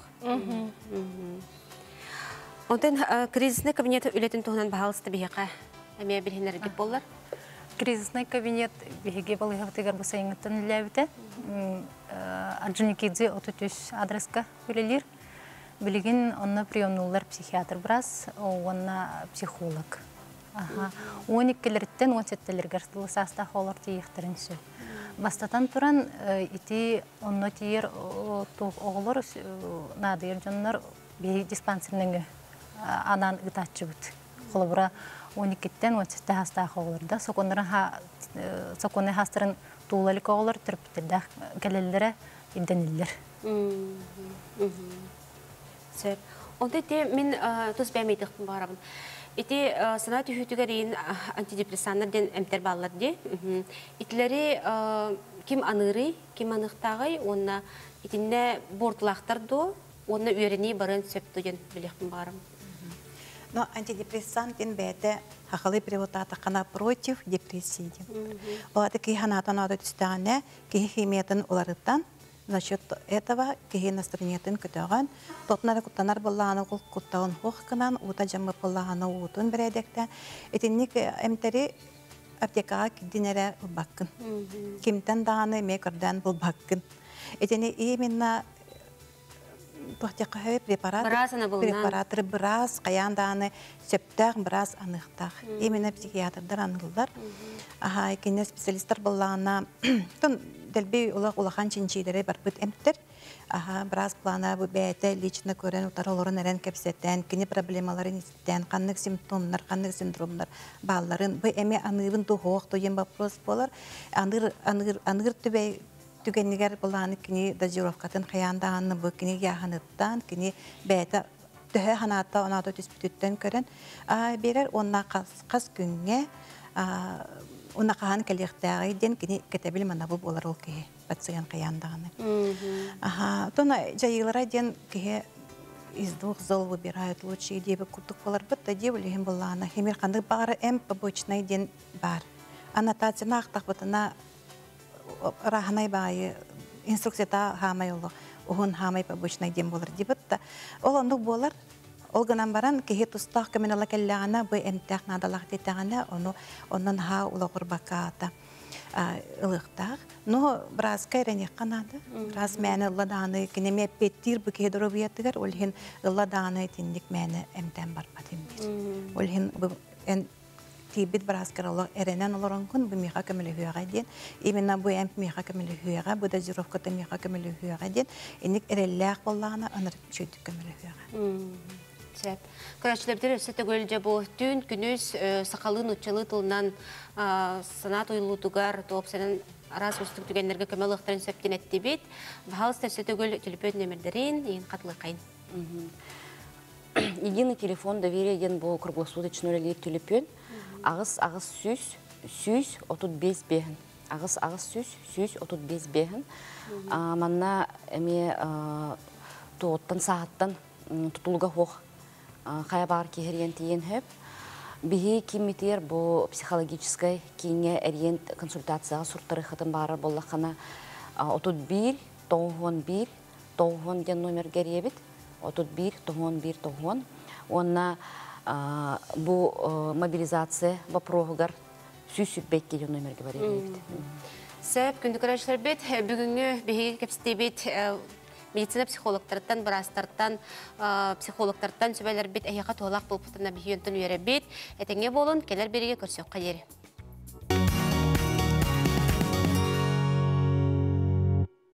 Онтен кризисный кабинеті үлетін тұғынан бағалысты бейеқа әмея білгенер деп болар? Кризисный кабинет беге балығықтығар бұсайыңыттан үләбіті. Аджуникидзе 33 адреска үлелер. Білген онна приемнулар психиатр біраз, онна психолог. Ониккелерттен 17-лергер састақ олар тейіқтірін сүй. Бастатан туран ити онно тейір оғылар надыр жонлар бей диспансернің анан ұтатшы бұд. Қолыбыра 12-тен 17-те хастақ оғыларда. Соқоны хастырын туылалық оғылар түріптерді кәлелері иденілер. Сөр. Онда те мен тұз бәмейдіқтің барабын. Ити санат үхітігерейін антидепрессанлардан әмтер балалар де. Итлері кем аныры, кем анықтағы, онна итінде бортылақтарды, онна үйеріне барын сөптіген біліқтің барым. Но антидепрессантин бәді хақылы препараты қана против депрессии. Олады кейханатын ады түстіғіне, кей химиятын оларыттан, за счет этого кей настроениятын көтіған, тотнары құттанар болағаны құттауын хоққынан, ұта жамы болағаны ұтын бірәдектен, етіннік әмтері аптекаға кедінері ұлбаққын. Кемтен дағаны мекірден бұл баққын. Етіні именно тухтякка препарат. Брас ана булна. Препараттар брас каянданы сөптәк брас аныктак. Именно психиатрдар анылдар. Аха, икене специалисттар буллана тон делби улахан чинчилери бар бит эмттер. Аха, брас плана бу бәйте лично көрән утарыларын әрән кәпсәттән, кини проблемаларын истән, каннык симптомнар, каннык синдромнар балларын бу эме аныбын тухок тоен вопрос болар. Аныр төбәй түгеннигер буланы кини дозировкатын хаяндааны бу кини яханыттан, кини бәйте төһә ханатта онато диспутеттен көрән. Берер онна кас күнгә Уна кахан калехтагы ден кини кетебил манабы болар ул ки пациент каяндаганы. Аха, тона жайылара ден ки из 2 зал выбирают лучшие девы кутук болар битта девлихим буллана. Хемир канды бары побочный ден бар. Аннотация нахтак бутына рахнай бай инструкцияда хамай улы. Ухун хамай побочный ден болар дибитта. Ол ондук болар. Олганан баран кеһи тустах кеминала келләгәнә бу эмтәх надалах дитәгәнә оннан ха улагыр баката ылыктак но брас кайрәне канады брас мәне ладаны кинеме петтир бу кедробиятыгар олхин ладаны тиндик мәне эмтән бар патим олхин бу эн тибит брас каралы эренен олорон кун бу миха кемеле хуяга ден именно бу эмп миха кемеле хуяга бу дозировка та миха кемеле хуяга ден эник эрелләк боллагына аныр чөтүк кемеле хуяга Көрәчләптер өсі төгөлде бұл түн күніз сақалын ұтчылы тұлынан санат ұйлутугар топ сәнін арас ұстық түгенлерге көмел ұқтарын сөптен әтті бет. Бағалысты өсі төгөл телефон нөмірдерін ең қатылы қайын. Единый телефон доверия бұл круглосуточный релейт телефон. Ағыз сүз отут без бехін. Ағыз сүз отут без бехін. Манна әме тоғыттан сағыттан тұтылға хоқ. Хая бар кихерен тиен хөп. Бихи кимитер бу психологической кине ориент консультация суртары хатын бары боллахана отут бир тоғон ден номер геребит. Отут бир тоғон. Онна бу мобилизация вопрогар сүсүббек деген номерге бар геребит. Сәп күндү көрәшләр бит бүгүнгү бихи кепстебит медицина психологтардан, брастардан, психологтардан сөбәләр бит әйяға тоғылақ болып бұтына бейінтін үйері бит. Әтеңе болын, келер береге көрсек қайері.